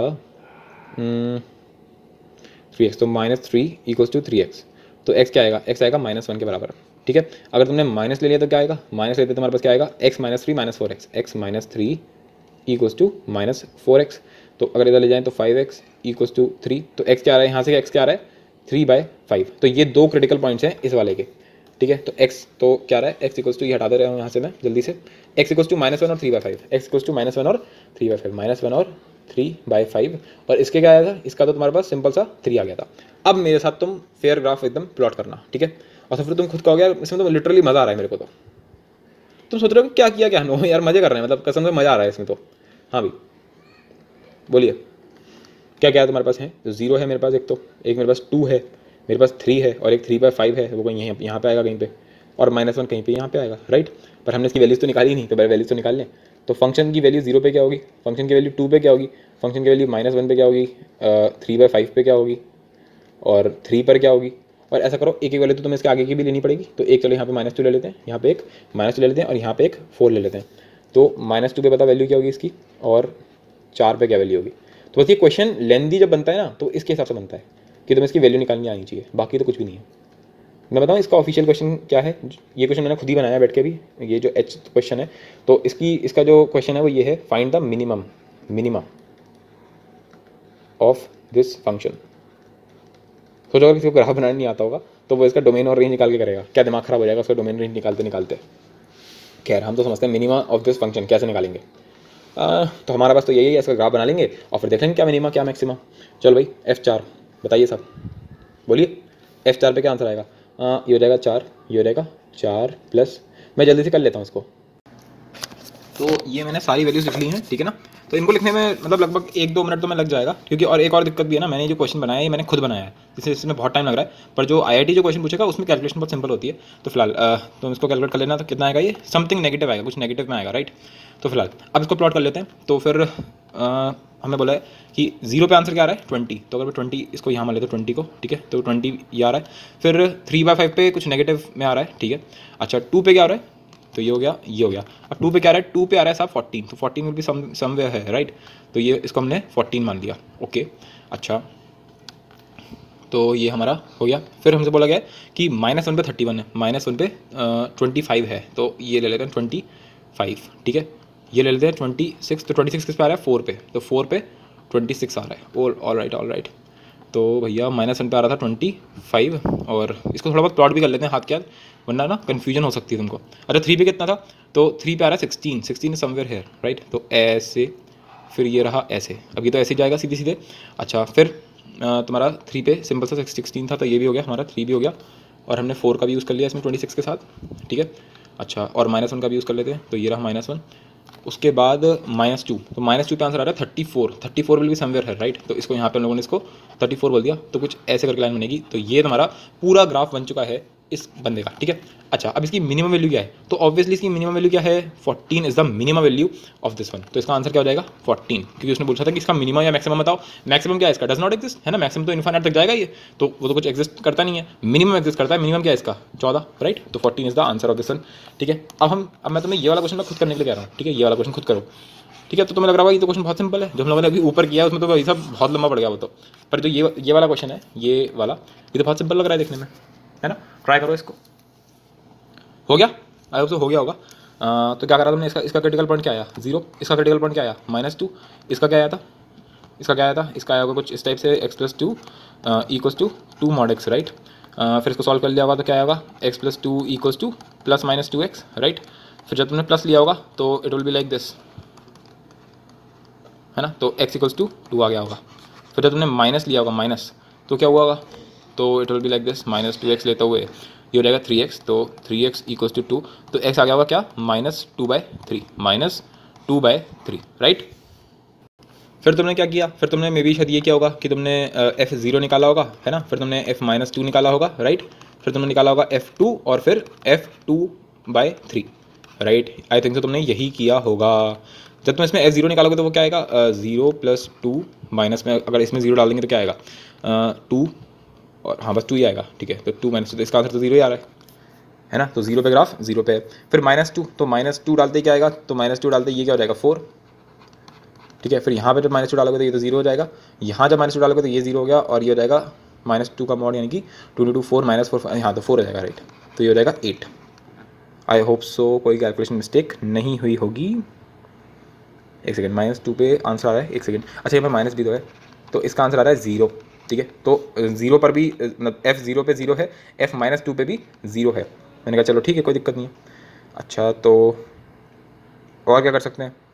थ्री एक्स, तो minus three equals to three X. तो एक्स क्या आएगा, एक्स आएगा माइनस वन के बराबर, ठीक है। अगर तुमने माइनस ले लिया तो क्या आएगा, माइनस लेते तुम्हारे पास क्या आएगा, X minus three minus four X, X minus three equals to minus four X. तो अगर इधर ले जाएं तो five X equals to three. तो एक्स क्या आ रहा है यहाँ से, एक्स क्या आ रहा है थ्री बाई फाइव। तो ये दो क्रिटिकल पॉइंट्स हैं इस वाले के, ठीक है। तो x तो क्या रहा है, x इक्वल्स टू, ये हटा दे रहा हूँ यहाँ से मैं जल्दी से, x equals to minus one और three by five, X equals to minus one और three by five, minus one और थ्री बाई फाइव। और इसके क्या आया था, इसका तो तुम्हारे पास सिंपल सा थ्री आ गया था। अब मेरे साथ तुम फेयर ग्राफ एकदम प्लॉट करना, ठीक है। और तो फिर तुम खुद कहोगे यार इसमें तो लिटरली मज़ा आ रहा है मेरे को। तो तुम सोच रहे हो क्या किया क्या नो यार, मजे कर रहे हैं, मतलब कसम से मज़ा आ रहा है इसमें तो। हाँ भाई बोलिए क्या क्या है तुम्हारे पास है, तो जीरो है मेरे पास एक, तो एक मेरे पास टू है, मेरे पास थ्री है और एक थ्री बाई फाइव है, वो कहीं यहाँ यहाँ पे आएगा कहीं पे, और माइनस वन कहीं पे यहाँ पे आएगा, राइट। पर हमने इसकी वैल्यूज तो निकाली नहीं, तो वैल्यूज तो निकाल लें। तो फंक्शन की वैल्यू जीरो पे क्या होगी, फंक्शन की वैल्यू टू पे क्या होगी, फंक्शन की वैल्यू माइनस वन पे क्या होगी, थ्री बाई फाइव पे क्या होगी, और थ्री पर क्या होगी। और ऐसा करो एक एक वैल्यू तो तुम्हें इसके आगे की भी लेनी पड़ेगी। तो एक चलो यहाँ पे माइनस टू ले लेते हैं, यहाँ पे एक माइनस टू ले लेते हैं और यहाँ पे एक फोर ले लेते हैं। तो माइनस टू पे पता वैल्यू क्या होगी इसकी, और चार पे क्या वैल्यू होगी। तो बस ये क्वेश्चन लेंदी जब बनता है ना तो इसके हिसाब से बनता है कि तुम्हें इसकी वैल्यू निकालनी आनी चाहिए, बाकी तो कुछ भी नहीं है। मैं बताऊँ इसका ऑफिशियल क्वेश्चन क्या है, ये क्वेश्चन मैंने खुद ही बनाया बैठ के भी, ये जो एच क्वेश्चन है। तो इसकी इसका जो क्वेश्चन है वो ये है, find the minimum minimum of this function. सोचो अगर किसी को ग्राफ बनाना नहीं आता होगा तो वो इसका डोमेन और रेंज निकाल के करेगा, क्या दिमाग खराब हो जाएगा उसका डोमेन रेंज निकालते निकालते। खैर हम तो समझते हैं मिनिमम ऑफ दिस फंक्शन कैसे निकालेंगे। आ, तो हमारा पास तो यही है, इसका ग्राफ बना लेंगे और फिर देख लेंगे क्या मिनिमा क्या मैक्सिमा। चलो भाई एफ चार बताइए सब, बोलिए एफ चार पे क्या आंसर आएगा। आ, ये हो जाएगा चार, ये हो जाएगा चार प्लस, मैं जल्दी से कर लेता हूँ इसको। तो ये मैंने सारी वैल्यूज लिख ली हैं, ठीक है ना। तो इनको लिखने में मतलब लगभग एक दो मिनट तो मैं लग जाएगा, क्योंकि और एक और दिक्कत भी है ना, मैंने जो क्वेश्चन बनाया है ये मैंने खुद बनाया है, इसलिए इसमें बहुत टाइम लग रहा है। पर जो आईआईटी जो क्वेश्चन पूछेगा उसमें कैलकुलेशन बहुत सिंपल होती है। तो फिलहाल तुम इसको कैलकुलेट कर लेना, तो कितना आएगा, ये समथिंग नेगेटिव आएगा, कुछ नेगेटिव में आएगा, राइट। तो फिलहाल अब इसको प्लॉट कर लेते हैं। तो फिर आ, हमें बोला है कि जीरो पे आंसर क्या आ रहा है ट्वेंटी, तो अगर ट्वेंटी इसको यहाँ मान लेते हैं ट्वेंटी को, ठीक है। तो ट्वेंटी ये आ रहा है। फिर थ्री बाई फाइव पे कुछ नेगेटिव में आ रहा है, ठीक है। अच्छा टू पे क्या आ रहा है, तो ये हो गया ये हो गया। अब टू पे क्या आ रहा है, टू पे आ रहा है साहब फोर्टीन, तो फोर्टीन विल भी सम समवेयर है, राइट। तो ये इसको हमने फोर्टीन मान लिया, ओके। अच्छा तो ये हमारा हो गया। फिर हमसे बोला गया कि माइनस वन पे थर्टी वन है, माइनस वन पे ट्वेंटी फाइव है, तो ये ले लेते हैं ट्वेंटी फाइव, ठीक है। ये ले लेते हैं ट्वेंटी सिक्स, तो ट्वेंटी सिक्स किस पे आ रहा है, फोर पे, तो फोर पे ट्वेंटी सिक्स आ रहा है। All all right all right. तो भैया माइनस वन पे आ रहा था ट्वेंटी फाइव, और इसको थोड़ा बहुत प्लॉट भी कर लेते हैं हाथ के हाथ, वरना ना कन्फ्यूजन हो सकती है तुमको। अच्छा थ्री पे कितना था, तो थ्री पे आ रहा है sixteen, sixteen somewhere here, right. तो ऐसे, फिर ये रहा ऐसे, अब ये तो ऐसे जाएगा सीधे सीधे। अच्छा फिर तुम्हारा थ्री पे सिंपल सा सिक्सटीन था, तो ये भी हो गया हमारा, थ्री भी हो गया, और हमने फोर का भी यूज़ कर लिया इसमें ट्वेंटी सिक्स के साथ, ठीक है। अच्छा और माइनस वन का भी यूज़ कर लेते हैं, तो ये रहा माइनस वन। उसके बाद माइनस टू, तो माइनस टू पे आंसर आ रहा है thirty four, thirty four will भी समवेयर है, राइट। तो इसको यहाँ पे हम लोगों ने इसको थर्टी फोर बोल दिया, तो कुछ ऐसे करके लाइन बनेगी। तो ये तुम्हारा पूरा ग्राफ बन चुका है इस बंदे का, ठीक है। अच्छा अब इसकी मिनिमम वैल्यू क्या है, तो ऑब्वियसली इसकी मिनिमम वैल्यू क्या है, fourteen is the minimum value of this one. तो इसका आंसर क्या हो जाएगा फोर्टीन, क्योंकि उसने पूछा था कि इसका मिनिमम या मैक्सिमम बताओ। मैक्सिमम क्या है इसका, डज नॉट एग्जिस्ट, है ना। मैक्सिमम तो इन्फिनिट तक जाएगा ये, तो वो तो कुछ एग्जिस्ट करता नहीं है। मिनिमम एग्जिस्ट करता है, मिनिमम क्या है इसका चौदह, राइट। तो fourteen is the answer of this one, ठीक है। अब हम अब मैं तुम्हें ये वाला क्वेश्चन मैं खुद करने के लिए कह रहा हूँ, ठीक है। ये वाला क्वेश्चन खुद करो, ठीक है। तो तुम्हें लग रहा है ये तो क्वेश्चन बहुत सिंपल है, जो हम लोगों ने अभी ऊपर किया है उसमें तो वही सब बहुत लंबा पड़ गया वो तो। पर जो ये ये वाला क्वेश्चन है, ये वाला, ये तो बहुत सिंपल लग रहा है देखने में, है ना। ट्राई करो इसको। हो गया, आई होप सो हो गया होगा। आ, तो क्या करा तुमने, इसका इसका क्रिटिकल पॉइंट क्या आया, जीरो। इसका क्रिटिकल पॉइंट क्या आया, माइनस टू। इसका क्या आया था, इसका क्या आया था, इसका आया होगा कुछ इस टाइप से, X plus two equals to two mod X, right. फिर इसको सॉल्व कर लिया होगा तो क्या आएगा, X plus two equals to plus minus two X, right. फिर जब तुमने प्लस लिया होगा तो it will be like this, है ना, तो x इक्वल्स टू टू आ गया होगा। फिर जब तुमने माइनस लिया होगा माइनस, तो क्या हुआ होगा, तो it will be like this, minus two X लेते हुए ये हो जाएगा थ्री एक्स, तो three X equals to two, तो x आ गया होगा क्या, minus two by three, minus two by three, right. फिर तुमने क्या किया, फिर तुमने मे बी शायद ये किया होगा कि तुमने एफ जीरो निकाला होगा, है ना, फिर तुमने एफ माइनस टू निकाला होगा, राइट, फिर तुमने निकाला होगा एफ टू और फिर F two by three, right. I think so तुमने यही किया होगा। जब तुम इसमें एफ जीरो निकालोगे तो वो क्या आएगा, जीरो प्लस टू माइनस में अगर इसमें जीरो डाल देंगे तो क्या आएगा, टू, और हाँ बस टू ही आएगा, ठीक है, तो टू माइनस टू, तो इसका आंसर तो जीरो ही आ रहा है, है ना, तो जीरो पे ग्राफ जीरो पे है। फिर माइनस टू, तो माइनस टू डालते क्या आएगा, तो माइनस टू डालते ये क्या हो जाएगा, फोर, ठीक है। फिर यहाँ पे जब माइनस टू डालोगे तो ये तो जीरो हो जाएगा, यहाँ जब माइनस टू डालोगे तो ये जीरो हो गया, और ये हो जाएगा माइनस टू का मॉड यानी कि two into four minus four, यहाँ तो फोर हो जाएगा, राइट, तो ये हो जाएगा एट। आई होप सो कोई कैलकुलेशन मिस्टेक नहीं हुई होगी। एक सेकंड, माइनस टू पे आंसर आ रहा है, एक सेकंड, अच्छा यहाँ पर माइनस भी तो है, तो इसका आंसर आ रहा है जीरो, ठीक है, तो जीरो पर भी मतलब एफ जीरो पे जीरो है, एफ माइनस टू पे भी जीरो है। मैंने कहा चलो ठीक है, कोई दिक्कत नहीं है। अच्छा तो और क्या कर सकते हैं,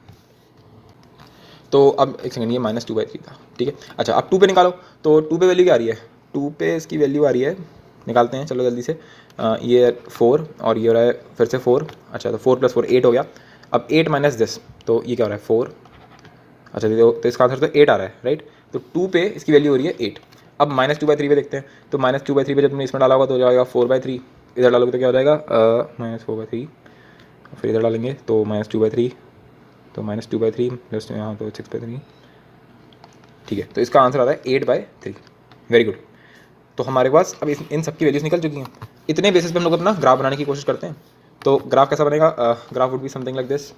तो अब एक सेकंड, ये माइनस टू बाई थ्री था, ठीक है। अच्छा अब टू पे निकालो, तो टू पे वैल्यू क्या आ रही है, टू पे इसकी वैल्यू आ रही है, निकालते हैं चलो जल्दी से, आ, ये फोर और ये हो रहा है फिर से फोर, अच्छा तो फोर प्लस फोर एट हो गया। अब एट माइनस दिस, तो ये क्या हो रहा है, फोर, अच्छा तो, तो इसका आंसर तो एट आ रहा है, राइट, तो टू पे इसकी वैल्यू हो रही है एट। अब माइनस टू बाई थ्री पे देखते हैं, तो माइनस टू बाई थ्री पे जब तुमने इसमें डाला होगा तो हो जाएगा फोर बाई थ्री, इधर डालोगे तो क्या हो जाएगा, माइनस फोर बाई थ्री, फिर इधर डालेंगे तो माइनस टू बाई थ्री, तो minus two by three just यहाँ तो सिक्स बाई थ्री, ठीक है, तो इसका आंसर आ रहा है eight by three, very good. तो हमारे पास अब इस इन सबकी वैल्यूज निकल चुकी हैं। इतने बेसिस पे हम लोग अपना ग्राफ बनाने की कोशिश करते हैं। तो ग्राफ कैसा बनेगा, graph would be something like this,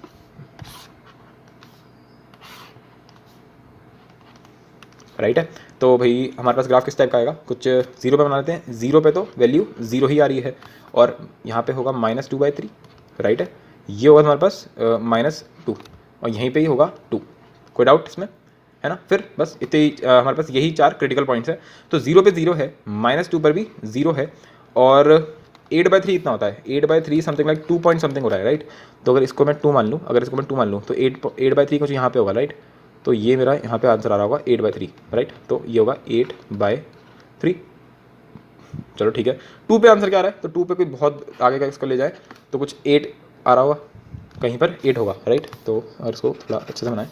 right है। तो भाई हमारे पास ग्राफ किस टाइप का आएगा, कुछ जीरो पे बना लेते हैं, जीरो पे तो वैल्यू जीरो ही आ रही है, और यहाँ पे होगा minus two by three, right है, ये होगा हमारे पास माइनस टू, और यहीं पे ही होगा टू, कोई डाउट इसमें, है ना। फिर बस इतने ही हमारे पास यही चार क्रिटिकल पॉइंट्स हैं। तो जीरो पे जीरो है, माइनस टू पर भी जीरो है, और एट बाई थ्री इतना होता है, eight by three something like two point something हो रहा है, राइट। तो अगर इसको मैं टू मान लूँ, अगर इसको मैं टू मान लूँ तो एट एट बाई थ्री कुछ यहाँ पे होगा, राइट, तो ये मेरा यहाँ पे आंसर आ रहा होगा एट बाई थ्री, राइट, तो ये होगा एट बाई थ्री। चलो ठीक है, टू पे आंसर क्या आ रहा है, तो टू पे कोई बहुत आगे का इसको ले जाए तो कुछ एट आ रहा होगा, कहीं पर एट होगा, राइट। तो और इसको थोड़ा अच्छे से बनाएं,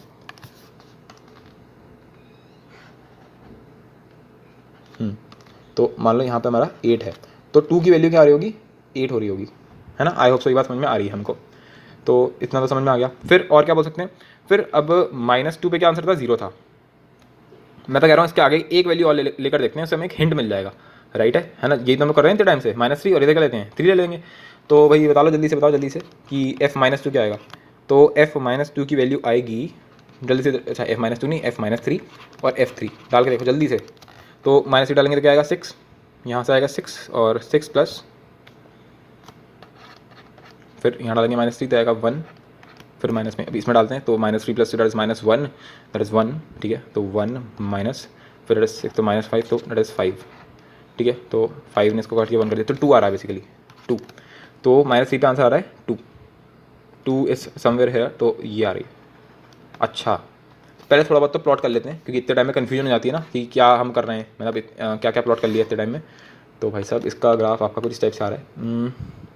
हम्म तो मान लो यहाँ पे हमारा एट है, तो टू की वैल्यू क्या आ रही होगी, एट हो रही होगी, है ना। आई होप सो ये बात समझ में आ रही है हमको, तो इतना तो समझ में आ गया। फिर और क्या बोल सकते हैं, फिर अब माइनस टू पे क्या आंसर था, जीरो था। मैं तो कह रहा हूँ इसके आगे एक वैल्यू और ले, लेकर देखते हैं, उससे हमें एक हिंट मिल जाएगा, राइट है है ना। यही तो हम कर रहे हैं इतने टाइम से, माइनस थ्री, और इधर क्या लेते हैं, थ्री ले लेंगे। तो भाई बता लो जल्दी से, बताओ जल्दी से कि एफ माइनस टू क्या आएगा। तो एफ माइनस टू की वैल्यू आएगी जल्दी से, अच्छा एफ माइनस टू नहीं, एफ माइनस थ्री और एफ थ्री डाल के देखो जल्दी से। तो माइनस थ्री डालेंगे तो क्या आएगा, सिक्स, यहाँ से आएगा सिक्स, और सिक्स प्लस फिर यहाँ डालेंगे माइनस थ्री तो आएगा वन, फिर माइनस में अभी इसमें डालते हैं, तो minus three plus two that is minus one, that is one, ठीक है, तो वन माइनस फिर दैट इज सिक्स, तो माइनस फाइव, तो दैट इज़ फाइव, ठीक है, तो फाइव ने इसको काट के वन कर दिया, तो टू आ रहा है बेसिकली, टू। तो माइनस थ्री पे आंसर आ रहा है टू, टू इज समवेयर है, तो ये आ रही है। अच्छा पहले थोड़ा बहुत तो प्लॉट कर लेते हैं, क्योंकि इतने टाइम में कन्फ्यूजन हो जाती है ना कि क्या हम कर रहे हैं, मतलब इत- क्या क्या प्लॉट कर लिया इतने टाइम में। तो भाई साहब इसका ग्राफ आपका कुछ इस टाइप से आ रहा है, हम्म,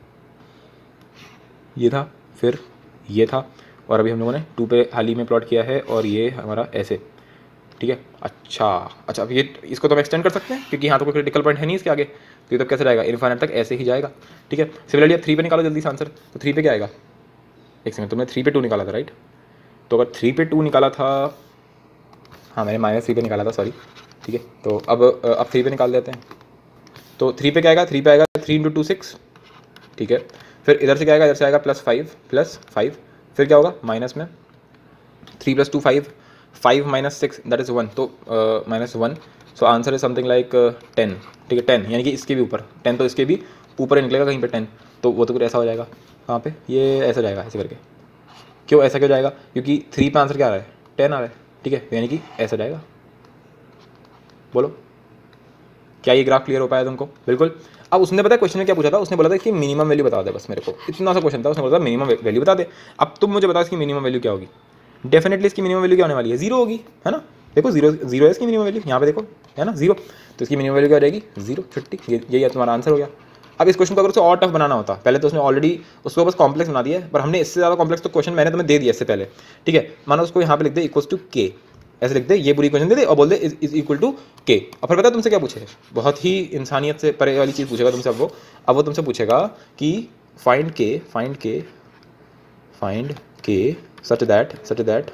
ये था, फिर ये था, और अभी हम लोगों ने टू पे हाल ही में प्लॉट किया है, और ये हमारा ऐसे, ठीक है। अच्छा अच्छा अब ये इसको तो हम एक्सटेंड कर सकते हैं, क्योंकि यहाँ तो कोई क्रिटिकल पॉइंट है नहीं इसके आगे, तो ये तो कैसे जाएगा, इनफाइनाइट तक ऐसे ही जाएगा, ठीक है। सिमिलरली अब थ्री पे निकालो जल्दी से आंसर, तो थ्री पे क्या आएगा, एक सेकंड, तुमने थ्री पे टू निकाला था, राइट। तो अगर थ्री पे टू निकाला था, हाँ मैंने माइनस थ्री पे निकाला था, सॉरी, ठीक है। तो अब अब थ्री पे निकाल देते हैं, तो थ्री पे क्या आएगा, थ्री पे आएगा थ्री इंटू टू सिक्स, ठीक है। फिर इधर से क्या आएगा, इधर से आएगा प्लस फाइव, प्लस फाइव, फिर क्या होगा माइनस में three plus two five, five minus six that is one, तो minus one, so answer is something like ten, ठीक है, टेन यानी कि इसके भी ऊपर टेन, तो इसके भी ऊपर ही निकलेगा कहीं पे टेन, तो वो तो कुछ ऐसा हो जाएगा, कहाँ पे ये ऐसा जाएगा ऐसे करके। क्यों ऐसा क्यों जाएगा, क्योंकि थ्री पे आंसर क्या आ रहा है, टेन आ रहा है, ठीक है, यानी कि ऐसा जाएगा। बोलो क्या ये ग्राफ क्लियर हो पाया तुमको, बिल्कुल। अब उसने पता है क्वेश्चन में क्या पूछा था, उसने बोला था कि मिनिमम वैल्यू बता दे बस मेरे को, इतना सा क्वेश्चन था, उसने बोला था मिनिमम वैल्यू बता दे। अब तुम मुझे बता इसकी मिनिमम वैल्यू क्या होगी। डेफिनेटली इसकी मिनिमम वैल्यू क्या होने वाली है, जीरो होगी, है ना। देखो जीरो जीरो है इसकी मिनिमम वैल्यू, यहाँ पे देखो है ना जीरो, तो इसकी मिनिमम वैल्यू क्या हो जाएगी, जीरो, छुट्टी, यही तुम्हारा आंसर हो गया। अब इस क्वेश्चन को अगर उसे और टफ बनाना होता, पहले तो उसने ऑलरेडी उसको बस कॉम्प्लेक्स बना दिया है, पर हमने इससे ज़्यादा कॉम्प्लेक्स तो क्वेश्चन मैंने तुम्हें दे दिया इससे पहले, ठीक है। मानो उसको यहाँ पे लिख दे इक्वल्स टू के, ऐसे लिख दे, ये पूरी इक्वेशन दे दे और बोल दे इज इक्वल टू के। और फिर पता है तुमसे क्या पूछे, बहुत ही इंसानियत से परे वाली चीज़ पूछेगा तुमसे। अब वो अब वो तुमसे पूछेगा कि find k find k find k such that such that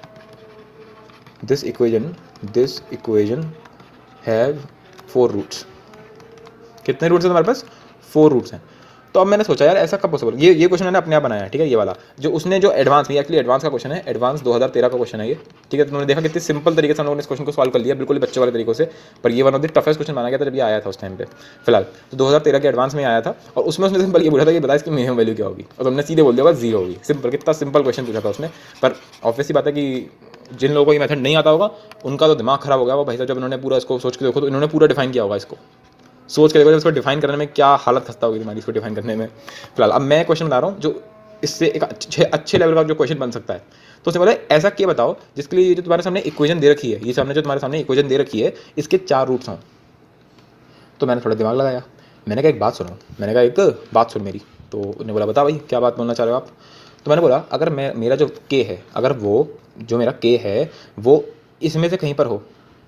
this equation this equation have four roots. कितने रूट्स हैं तुम्हारे पास, फोर रूट्स हैं। तो अब मैंने सोचा यार ऐसा कब पॉसिबल, ये ये क्वेश्चन मैंने अपने आप बनाया है, ठीक है। ये वाला जो उसने जो एडवांस में, एक्चुअली एडवांस का क्वेश्चन है, एडवांस दो हज़ार तेरह का क्वेश्चन है ये, ठीक है। तो तुमने देखा कितनी सिंपल तरीके से हम लोगों ने इस क्वेश्चन को सॉल्व कर लिया, बिल्कुल बच्चे वाले तरीकों से। पर ये one of the toughest question माना गया था जब ये आया था उस टाइम पे। फिलहाल तो दो हज़ार तेरह के एडवांस में आया था, और उसमें उसने सिंपल ये पूछा था कि बता इसकी मिनिमम वैल्यू क्या होगी, और तुमने सीधे बोल दिया होगा जीरो होगी। सिंपल, कितना सिंपल क्वेश्चन पूछा था उसने। पर ऑब्वियसली बात है कि जिन लोगों को ये मेथड नहीं आता होगा उनका तो दिमाग खराब हो गया वो भाई साहब, जब इन्होंने पूरा इसको सोच के देखो तो इन्होंने पूरा डिफाइन किया होगा इसको, सोच के देखो जब इसको डिफाइन करने में क्या हालत खस्ता होगी तुम्हारी इसको डिफाइन करने में। फिलहाल अब मैं क्वेश्चन बना रहा हूँ जो इससे एक अच्छे अच्छे लेवल का जो क्वेश्चन बन सकता है। तो उसने बोला ऐसा क्या बताओ जिसके लिए ये जो तुम्हारे सामने इक्वेशन दे रखी है, ये सामने जो तुम्हारे सामने इक्वेशन दे रखी है, इसके चार रूट्स हों। तो मैंने थोड़ा दिमाग लगाया, मैंने कहा एक बात सुनो, मैंने कहा एक बात सुन मेरी। तो उन्होंने बोला बता भाई क्या बात बोलना चाह रहे हो आप। तो मैंने बोला अगर मैं मेरा जो के है, अगर वो जो मेरा के है वो इसमें से कहीं पर हो,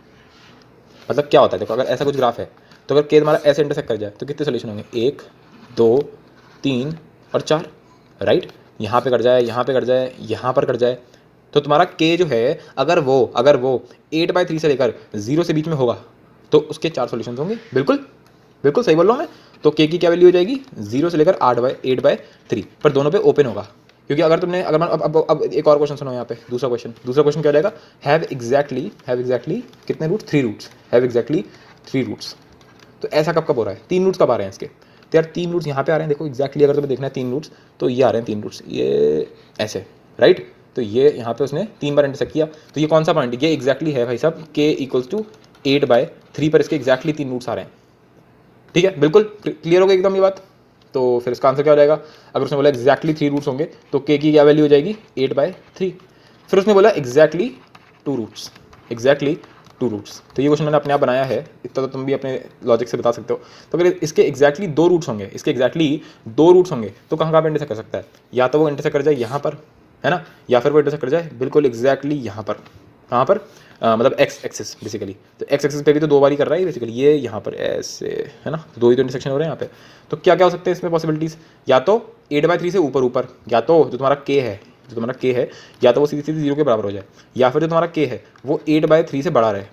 मतलब क्या होता है देखो, अगर ऐसा कुछ ग्राफ है तो अगर के तुम्हारा ऐसे इंटरसेक्ट कर जाए तो कितने सोल्यूशन होंगे, एक, दो, तीन और चार, राइट। यहाँ पे कट जाए, यहाँ पे कट जाए, यहाँ पर कट जाए, तो तुम्हारा के जो है अगर वो अगर वो एट बाई थ्री से लेकर जीरो से बीच में होगा तो उसके चार सोल्यूशन होंगे। बिल्कुल बिल्कुल सही बोल रहा हूँ मैं। तो के की क्या वैल्यू हो जाएगी, जीरो से लेकर आठ बाई एट बाई थ्री, पर दोनों पे ओपन होगा। क्योंकि अगर तुमने अगर अब अब अब एक और क्वेश्चन सुनो यहाँ पे, दूसरा क्वेश्चन दूसरा क्वेश्चन क्या हो जाएगा, हैव एग्जैक्टली हैव एग्जैक्टली कितने root, three roots, have exactly three roots. तो ऐसा कब कब हो रहा है, तीन रूट्स कब आ रहे हैं इसके, तो यार तीन रूट्स यहाँ पे आ रहे हैं, देखो एक्जैक्टली अगर तुम्हें देखना है तीन रूट्स तो ये आ रहे हैं तीन रूट्स, ये ऐसे, राइट। तो ये यहाँ पे उसने तीन बार इंटरसेक्ट किया, तो ये कौन सा पॉइंट, ये एक्जैक्टली है भाई साहब k equals to eight by three पर इसके एक्जैक्टली तीन रूट्स आ रहे हैं, ठीक है। बिल्कुल क्लियर हो गई एकदम ये बात। तो फिर इसका आंसर क्या हो जाएगा, अगर उसने बोला एक्जैक्टली थ्री रूट्स होंगे तो के की क्या वैल्यू हो जाएगी, एट बाय थ्री। फिर उसने बोला exactly two roots, exactly two roots. तो ये क्वेश्चन मैंने अपने आप बनाया है, इतना तो तुम भी अपने लॉजिक से बता सकते हो। तो अगर इसके एक्जैक्टली दो रूट्स होंगे, इसके एक्जैक्टली दो रूट्स होंगे तो कहाँ कहाँ पे इंटरसेक्ट कर सकता है, या तो वो इंटरसेक्ट कर जाए यहाँ पर, है ना, या फिर वो इंटरसेक्ट कर जाए बिल्कुल एक्जैक्टली यहाँ पर, कहाँ पर, आ, मतलब एक्स एक्सिस बेसिकली। तो एक्स एक्सिस पे भी तो दो बार ही कर रहा है बेसिकली, ये यहाँ पर ऐसे, है ना, तो दो ही तो इंटरसेक्शन हो रहे हैं यहाँ पे। तो क्या क्या हो सकते हैं इसमें पॉसिबिलिटीज़, या तो एट बाई थ्री से ऊपर ऊपर, या तो जो तुम्हारा के है जो तुम्हारा के है या तो वो सीधी सीधी जीरो के बराबर हो जाए, या फिर जो तुम्हारा के है वो एट बाई थ्री से बड़ा रहे,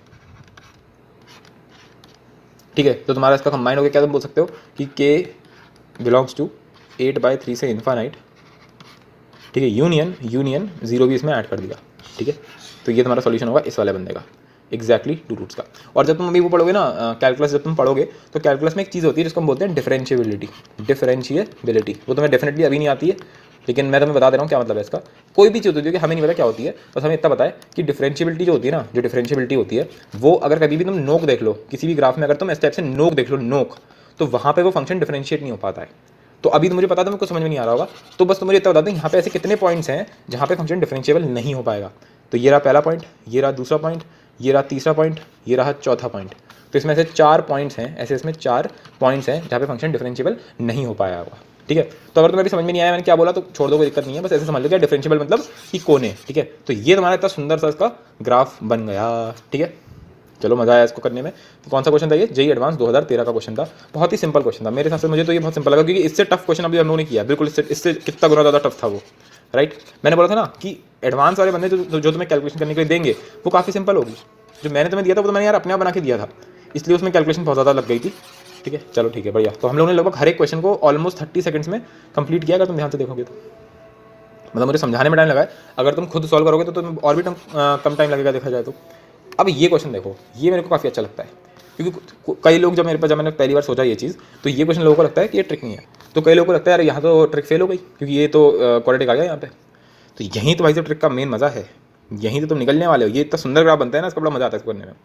ठीक है। तो तुम्हारा इसका कंबाइन हो गया, क्या तुम बोल सकते हो कि k belongs to eight by three से इन्फानाइट, ठीक है, यूनियन यूनियन जीरो भी इसमें ऐड कर दिया, ठीक है। तो ये तुम्हारा सॉल्यूशन होगा इस वाले बंदे का, एक्जैक्टली टू रूट्स का। और जब तुम अभी वो पढ़ोगे ना कैलकुलस, जब तुम पढ़ोगे तो कैलकुलस में एक चीज़ होती है जिसको हम बोलते हैं डिफरेंशिएबिलिटी, डिफरेंशिएबिलिटी वो तुम्हें डेफिनेटली अभी नहीं आती है, लेकिन मैं तुम्हें बता दे रहा हूँ क्या मतलब है इसका। कोई भी चीज़ होती है कि हमें नहीं पता क्या होती है, बस हमें इतना पता है कि डिफरेंशिएबिलिटी जो होती है ना, जो डिफरेंशिएबिलिटी होती है वो अगर कभी भी तुम नोक देख लो किसी भी ग्राफ में, अगर तुम इस टाइप से नोक देख लो नोक, तो वहाँ पे वो फंक्शन डिफरेंशिएट नहीं हो पाता है। तो अभी तो मुझे पता था, मुझको समझ में नहीं आ रहा होगा, तो बस तुम मुझे इतना बता दें यहाँ पे ऐसे कितने पॉइंट्स हैं जहाँ पे फंक्शन डिफरेंशिएबल नहीं हो पाएगा। तो ये रहा पहला पॉइंट, ये रहा दूसरा पॉइंट, ये रहा तीसरा पॉइंट, ये रहा चौथा पॉइंट। तो इसमें ऐसे चार पॉइंट्स हैं, ऐसे इसमें चार पॉइंट्स हैं जहाँ पे फंक्शन डिफरेंशिएबल नहीं हो पाया होगा, ठीक है। तो अगर तुम्हें भी समझ में नहीं आया मैंने क्या बोला तो छोड़ दो, कोई दिक्कत नहीं है, बस ऐसे समझ लो क्या डिफरेंशिएबल मतलब कि कोने, ठीक है। तो ये तुम्हारा इतना सुंदर सा इसका ग्राफ बन गया, ठीक है। चलो मजा आया इसको करने में। तो कौन सा क्वेश्चन था ये, जेई एडवांस दो हज़ार तेरह का क्वेश्चन था। बहुत ही सिंपल क्वेश्चन था मेरे हिसाब से, मुझे तो ये बहुत सिंपल लगा क्योंकि इससे टफ क्वेश्चन अभी हम लोगों ने किया, बिल्कुल इससे इससे कितना गुना ज़्यादा टफ था वो, राइट। मैंने बोला था ना कि एडवांस वाले बंदे जो जो तुम्हें कैलकुलेशन करने के लिए देंगे वो काफ़ी सिंपल होगी। जो मैंने तुम्हें दिया था वो तो मैंने यार अपने आप बना के दिया था, इसलिए उसमें कैलकुलेशन बहुत ज़्यादा लग गई थी, ठीक है। चलो ठीक है बढ़िया। तो हम लोगों ने लगभग हर एक क्वेश्चन को ऑलमोस्ट थर्टी सेकंड्स में कंप्लीट किया, अगर तुम ध्यान से देखोगे तो। मतलब मुझे समझाने में टाइम लगा है, अगर तुम खुद सॉल्व करोगे तो तुम्हें और भी कम टाइम लगेगा देखा जाए तो। अब ये क्वेश्चन देखो, ये मेरे को काफ़ी अच्छा लगता है क्योंकि कई लोग जब मेरे पास जब मैंने पहली बार सोचा ये चीज़, तो ये क्वेश्चन लोगों को लगता है कि ये ट्रिक नहीं है, तो कई लोगों को लगता है यार यहाँ तो ट्रिक फेल हो गई क्योंकि ये तो क्वाड्रेटिक आ गया यहाँ पे। तो यहीं तो भाई साहब ट्रिक का मेन मज़ा है, यहीं तो तुम निकलने वाले हो। ये इतना सुंदर ग्राफ बनता है ना, इसका बड़ा मज़ा आता है इसको करने में।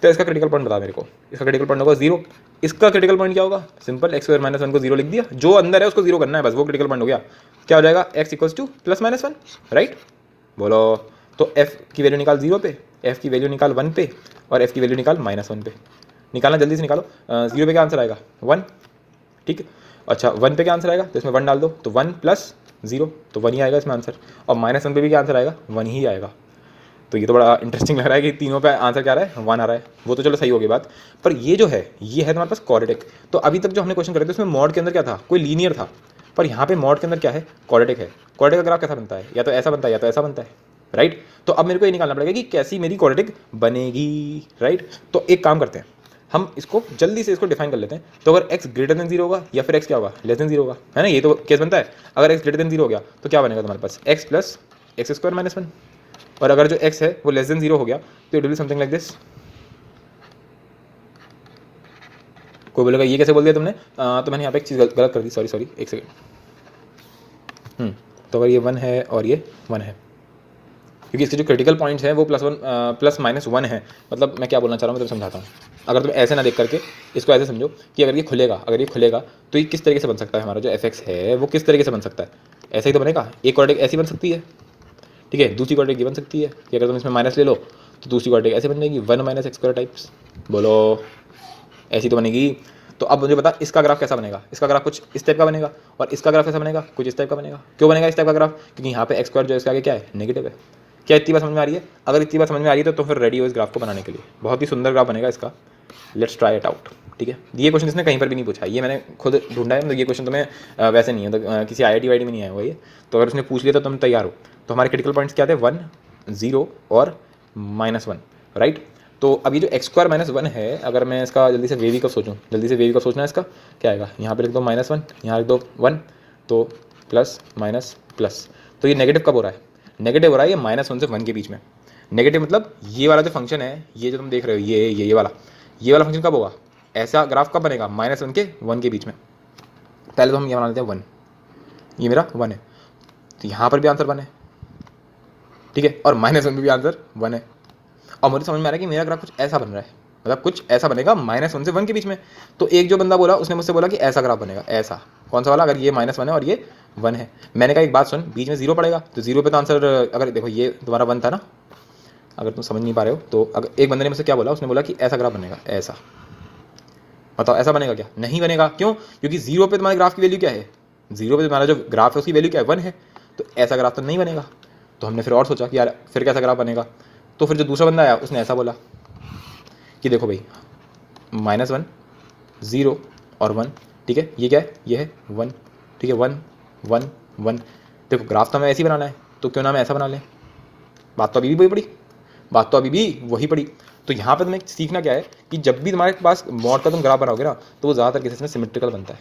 तो इसका क्रिटिकल पॉइंट बता मेरे को, इसका क्रिटिकल पॉइंट होगा जीरो, इसका क्रिटिकल पॉइंट क्या होगा, simple x square minus one को जीरो लिख दिया, जो अंदर है उसको जीरो करना है बस, वो क्रिटिकल पॉइंट हो गया। क्या हो जाएगा, x equals to plus minus one, right. बोलो, तो एफ की वैल्यू निकाल जीरो पे, एफ की वैल्यू निकाल वन पे, और एफ की वैल्यू निकाल माइनस वन पे। निकालना जल्दी से निकालो। जीरो पे क्या आंसर आएगा, वन, ठीक है। अच्छा, वन पे क्या आंसर आएगा, तो इसमें वन डाल दो, तो वन प्लस जीरो, तो वन ही आएगा इसमें आंसर। और माइनस वन पे भी क्या आंसर आएगा, वन ही आएगा। तो ये तो बड़ा इंटरेस्टिंग लग रहा है कि तीनों पे आंसर क्या आ रहा है, वन आ रहा है। वो तो चलो सही हो गई बात, पर ये जो है ये है तुम्हारे पास क्वाड्रेटिक। तो अभी तक जो हमने क्वेश्चन करे थे उसमें मॉड के अंदर क्या था, कोई लीनियर था, पर यहाँ पे मॉड के अंदर क्या है, क्वाड्रेटिक है। क्वाड्रेटिक का ग्राफ कैसा बनता है, या तो ऐसा बनता है या तो ऐसा बनता है, राइट। तो अब मेरे को ये निकालना पड़ेगा कि कैसी मेरी क्वाड्रेटिक बनेगी, राइट। तो एक काम करते हैं, हम इसको जल्दी से इसको डिफाइन कर लेते हैं। तो अगर x ग्रेटर देन जीरो होगा या फिर x क्या होगा, लेस देन जीरो होगा, है ना, ये तो केस बनता है। अगर x ग्रेटर देन जीरो हो गया तो क्या बनेगा तुम्हारे पास, x plus x square minus one. और अगर जो x है वो लेस देन जीरो हो गया तो it will be something like this. कोई बोलेगा ये कैसे बोल दिया तुमने, आ, तो मैंने यहाँ पे एक चीज़ गलत कर दी, सॉरी सॉरी एक सेकेंड। हम्म तो अगर ये वन है और ये वन है, क्योंकि इसके जो क्रिटिकल पॉइंट्स हैं वो plus one plus minus one है। मतलब मैं क्या बोलना चाह रहा हूँ मैं तो समझाता हूँ। अगर तुम ऐसे ना देख करके इसको ऐसे समझो कि अगर ये खुलेगा, अगर ये खुलेगा तो ये किस तरीके से बन सकता है, हमारा जो एफ एक्स है वो किस तरीके से बन सकता है, ऐसे ही तो बनेगा। एक क्वाड्रेटिक ऐसी बन सकती है, ठीक है, दूसरी क्वाड्रेटिक ये बन सकती है कि अगर तुम इसमें माइनस ले लो तो दूसरी क्वाड्रेटिक ऐसे बन जाएगी, one minus x square types. बोलो, ऐसी तो बनेगी। तो अब मुझे बता इसका ग्राफ कैसा बनेगा, इसका ग्राफ कुछ इस टाइप का बनेगा, और इसका ग्राफ कैसा बनेगा, कुछ इस टाइप का बनेगा। क्यों बनेगा इस टाइप का ग्राफ, क्योंकि यहाँ पे एक्स स्क्वायर जो इसके आगे क्या है, नेगेटिव है। क्या इतनी बात समझ में आ रही है, अगर इतनी बात समझ में आ रही है तो, तो फिर रेडी हो इस ग्राफ को बनाने के लिए। बहुत ही सुंदर ग्राफ बनेगा इसका, लेट्स ट्राई इट आउट, ठीक है। ये क्वेश्चन इसने कहीं पर भी नहीं पूछा, ये मैंने खुद ढूंढा है, मतलब ये क्वेश्चन तुम्हें वैसे नहीं है, तो किसी I I T Y T में नहीं आया हुआ ये। तो अगर उसने पूछ लिया तो तुम तैयार हो। तो हमारे क्रिटिकल पॉइंट्स क्या थे, वन, जीरो और माइनस वन, राइट। तो अब ये जो एक्स स्क्वायर माइनस वन है, अगर मैं इसका जल्दी से वेवी का सोचूं, जल्दी से वेवी का सोचना है इसका क्या आएगा, यहाँ पे लिख दो माइनस वन, यहाँ लिख दो वन, तो प्लस माइनस प्लस। तो ये नेगेटिव कब हो रहा है, नेगेटिव हो रहा है ये माइनस वन से वन के बीच में। नेगेटिव मतलब ये वाला जो फंक्शन है, ये जो तुम देख रहे हो, ये ये ये वाला ये वाला फंक्शन कब होगा, ऐसा ग्राफ कब बनेगा, माइनस वन के वन के बीच में। पहले तो हम ये बना लेते हैं वन, ये मेरा वन है, तो यहाँ पर भी आंसर वन है, ठीक है, और माइनस वन में भी आंसर वन है। और मुझे समझ में आ रहा है कि मेरा ग्राफ कुछ ऐसा बन रहा है, मतलब कुछ ऐसा बनेगा माइनस वन से वन के बीच में। तो एक जो बंदा बोला उसने मुझसे बोला कि ऐसा ग्राफ बनेगा, ऐसा कौन सा वाला, अगर ये माइनस वन है और ये वन है। मैंने कहा एक बात सुन, बीच में जीरो पड़ेगा, तो जीरो पे तो आंसर, अगर देखो ये तुम्हारा वन था ना, अगर तुम समझ नहीं पा रहे हो तो अगर एक बंदे ने मुझसे क्या बोला, उसने बोला कि ऐसा ग्राफ बनेगा, ऐसा। बताओ ऐसा बनेगा क्या, नहीं बनेगा। क्यों, क्योंकि जीरो पे तुम्हारे ग्राफ की वैल्यू क्या है, जीरो पे तुम्हारा जो ग्राफ है उसकी वैल्यू क्या है, वन है। तो ऐसा ग्राफ तो नहीं बनेगा। तो हमने फिर और सोचा कि यार फिर कैसा ग्राफ बनेगा। तो फिर जो दूसरा बंदा आया उसने ऐसा बोला कि देखो भाई माइनस वन, ज़ीरो और वन, ठीक है, ये क्या है, ये है वन, ठीक है, वन वन वन। देखो ग्राफ तो हमें ऐसे ही बनाना है, तो क्यों ना हम ऐसा बना लें। बात तो अभी भी वही पड़ी, बात तो अभी भी वही पड़ी। तो यहाँ पर तुम्हें सीखना क्या है कि जब भी तुम्हारे पास मॉड का तुम ग्राफ बनाओगे ना, तो वो ज़्यादातर केसेस में सिमेट्रिकल बनता है,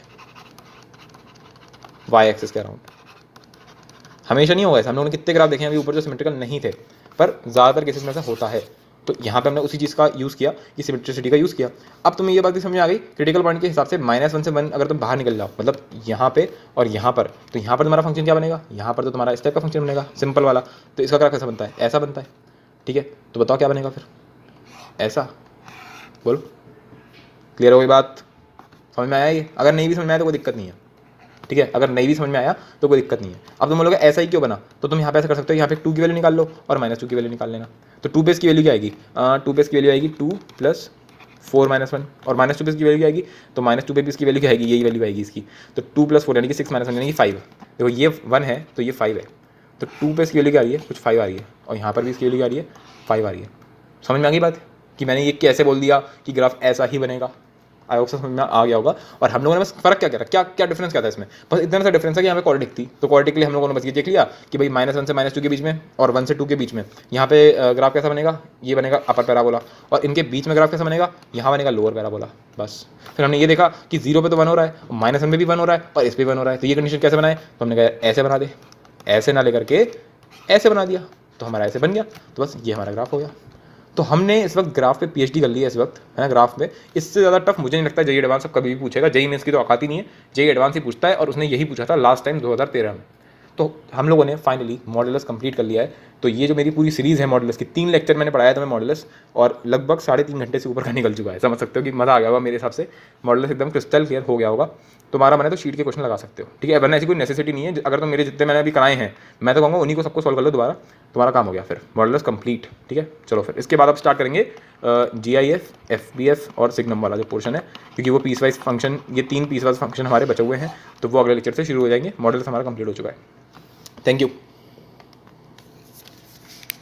वाई एक्सिस के अराउंड। हमेशा नहीं होगा ऐसा, हम लोगों ने कितने ग्राफ देखे हैं अभी ऊपर जो सिमेट्रिकल नहीं थे, पर ज़्यादातर केसेस में ऐसा होता है। तो यहाँ पे हमने उसी चीज़ का यूज़ किया, कि सिमेट्रिसिटी का यूज़ किया। अब तुम्हें ये बात भी समझ में आ गई, क्रिटिकल पॉइंट के हिसाब से माइनस वन से वन अगर तुम बाहर निकल जाओ, मतलब यहाँ पे और यहाँ पर, तो यहाँ पर तुम्हारा फंक्शन क्या बनेगा, यहाँ पर तो तुम्हारा इस टाइप का फंक्शन बनेगा, सिंपल वाला। तो इसका ग्राफ कैसा बनता है, ऐसा बनता है, ठीक है। तो बताओ क्या बनेगा फिर, ऐसा। बोलो, क्लियर हो गई बात, समझ में आया ये। अगर नहीं भी समझ में आया तो कोई दिक्कत नहीं है, ठीक है, अगर नहीं भी समझ में आया तो कोई दिक्कत नहीं है। अब तुम बोलोगे ऐसा ही क्यों बना, तो तुम यहाँ पे ऐसा कर सकते हो, यहाँ पे टू की वैल्यू निकाल लो और माइनस टू की वैल्यू निकाल लेना। तो टू पे इसकी वैल्यू क्या आएगी, टू पे इसकी वैल्यू आएगी two plus four minus one, और माइनस टू पे इसकी वैल्यू क्या आएगी, तो माइनस टू पे भी इसकी वैल्यू क्या आएगी, यही वैल्यू आएगी इसकी। तो टू प्लस फोर यानी कि सिक्स माइनस वन यानी कि फाइव। देखो ये वन है तो ये फाइव है, तो टू पे इसकी वैल्यू क्या आ रही है, कुछ फाइव आ रही है, और यहाँ पर भी इसकी वैल्यू क्या आ रही है, फाइव आ रही है। समझ में आ गई बात कि मैंने ये कैसे बोल दिया कि ग्राफ ऐसा ही बनेगा। आई होप समझ में आ गया होगा। और हम लोगों ने बस फर्क क्या करा, क्या क्या डिफरेंस क्या था इसमें, बस इतना सा डिफरेंस है कि यहाँ पे क्वाड्रेटिक थी, तो क्वाड्रेटिक के लिए हम लोगों ने बस ये देख लिया कि भाई माइनस वन से माइनस टू के बीच में और वन से टू के बीच में यहाँ पे ग्राफ कैसा बनेगा, ये बनेगा अपर पैराबोला, और इनके बीच में ग्राफ कैसा बनेगा, यहाँ बनेगा लोअर पैराबोला। बस फिर हमने ये देखा कि जीरो पे तो वन हो रहा है, माइनस वन में भी वन हो रहा है, और इस पर वन हो रहा है, तो ये कंडीशन कैसे बनाए, तो हमने कहा ऐसे बना दे, ऐसे ना लेकर के ऐसे बना दिया, तो हमारा ऐसे बन गया। तो बस ये हमारा ग्राफ हो गया। तो हमने इस वक्त ग्राफ पे पीएचडी कर ली है इस वक्त, है ना, ग्राफ पे। इससे ज़्यादा टफ मुझे नहीं लगता जेई एडवांस अब कभी भी पूछेगा। जेई मेंस की तो औकात ही नहीं है, जेई एडवांस ही पूछता है, और उसने यही पूछा था लास्ट टाइम दो हज़ार तेरह में। तो हम लोगों ने फाइनली मॉड्यूलस कंप्लीट कर लिया है तो ये जो मेरी पूरी सीरीज़ है मॉडुलस की, तीन लेक्चर मैंने पढ़ाया था मैं मॉडुलस, और लगभग साढ़े तीन घंटे से ऊपर का निकल चुका है। समझ सकते हो कि मज़ा आ गया होगा मेरे हिसाब से, मॉडुलस एकदम क्रिस्टल क्लियर हो गया होगा। तुम्हारा मन है तो शीट के क्वेश्चन लगा सकते हो, ठीक है, वरना ऐसी कोई नेसेसिटी नहीं है। अगर तो मेरे जितने मैंने अभी कराए हैं, मैं तो कहूँगा उन्हीं को सबको सॉल्व कर लो दोबारा, तुम्हारा काम हो गया, फिर मॉडुलस कंप्लीट। ठीक है, चलो फिर इसके बाद अब स्टार्ट करेंगे G I F, F B F और सिग्नम वाला जो पोर्शन है, क्योंकि वो पीस वाइज फंक्शन, ये तीन पीस वाइज फंक्शन हमारे बचे हुए हैं, तो वो अगले लेक्चर से शुरू हो जाएंगे। मॉडुलस हमारा कंप्लीट हो चुका है। Thank you.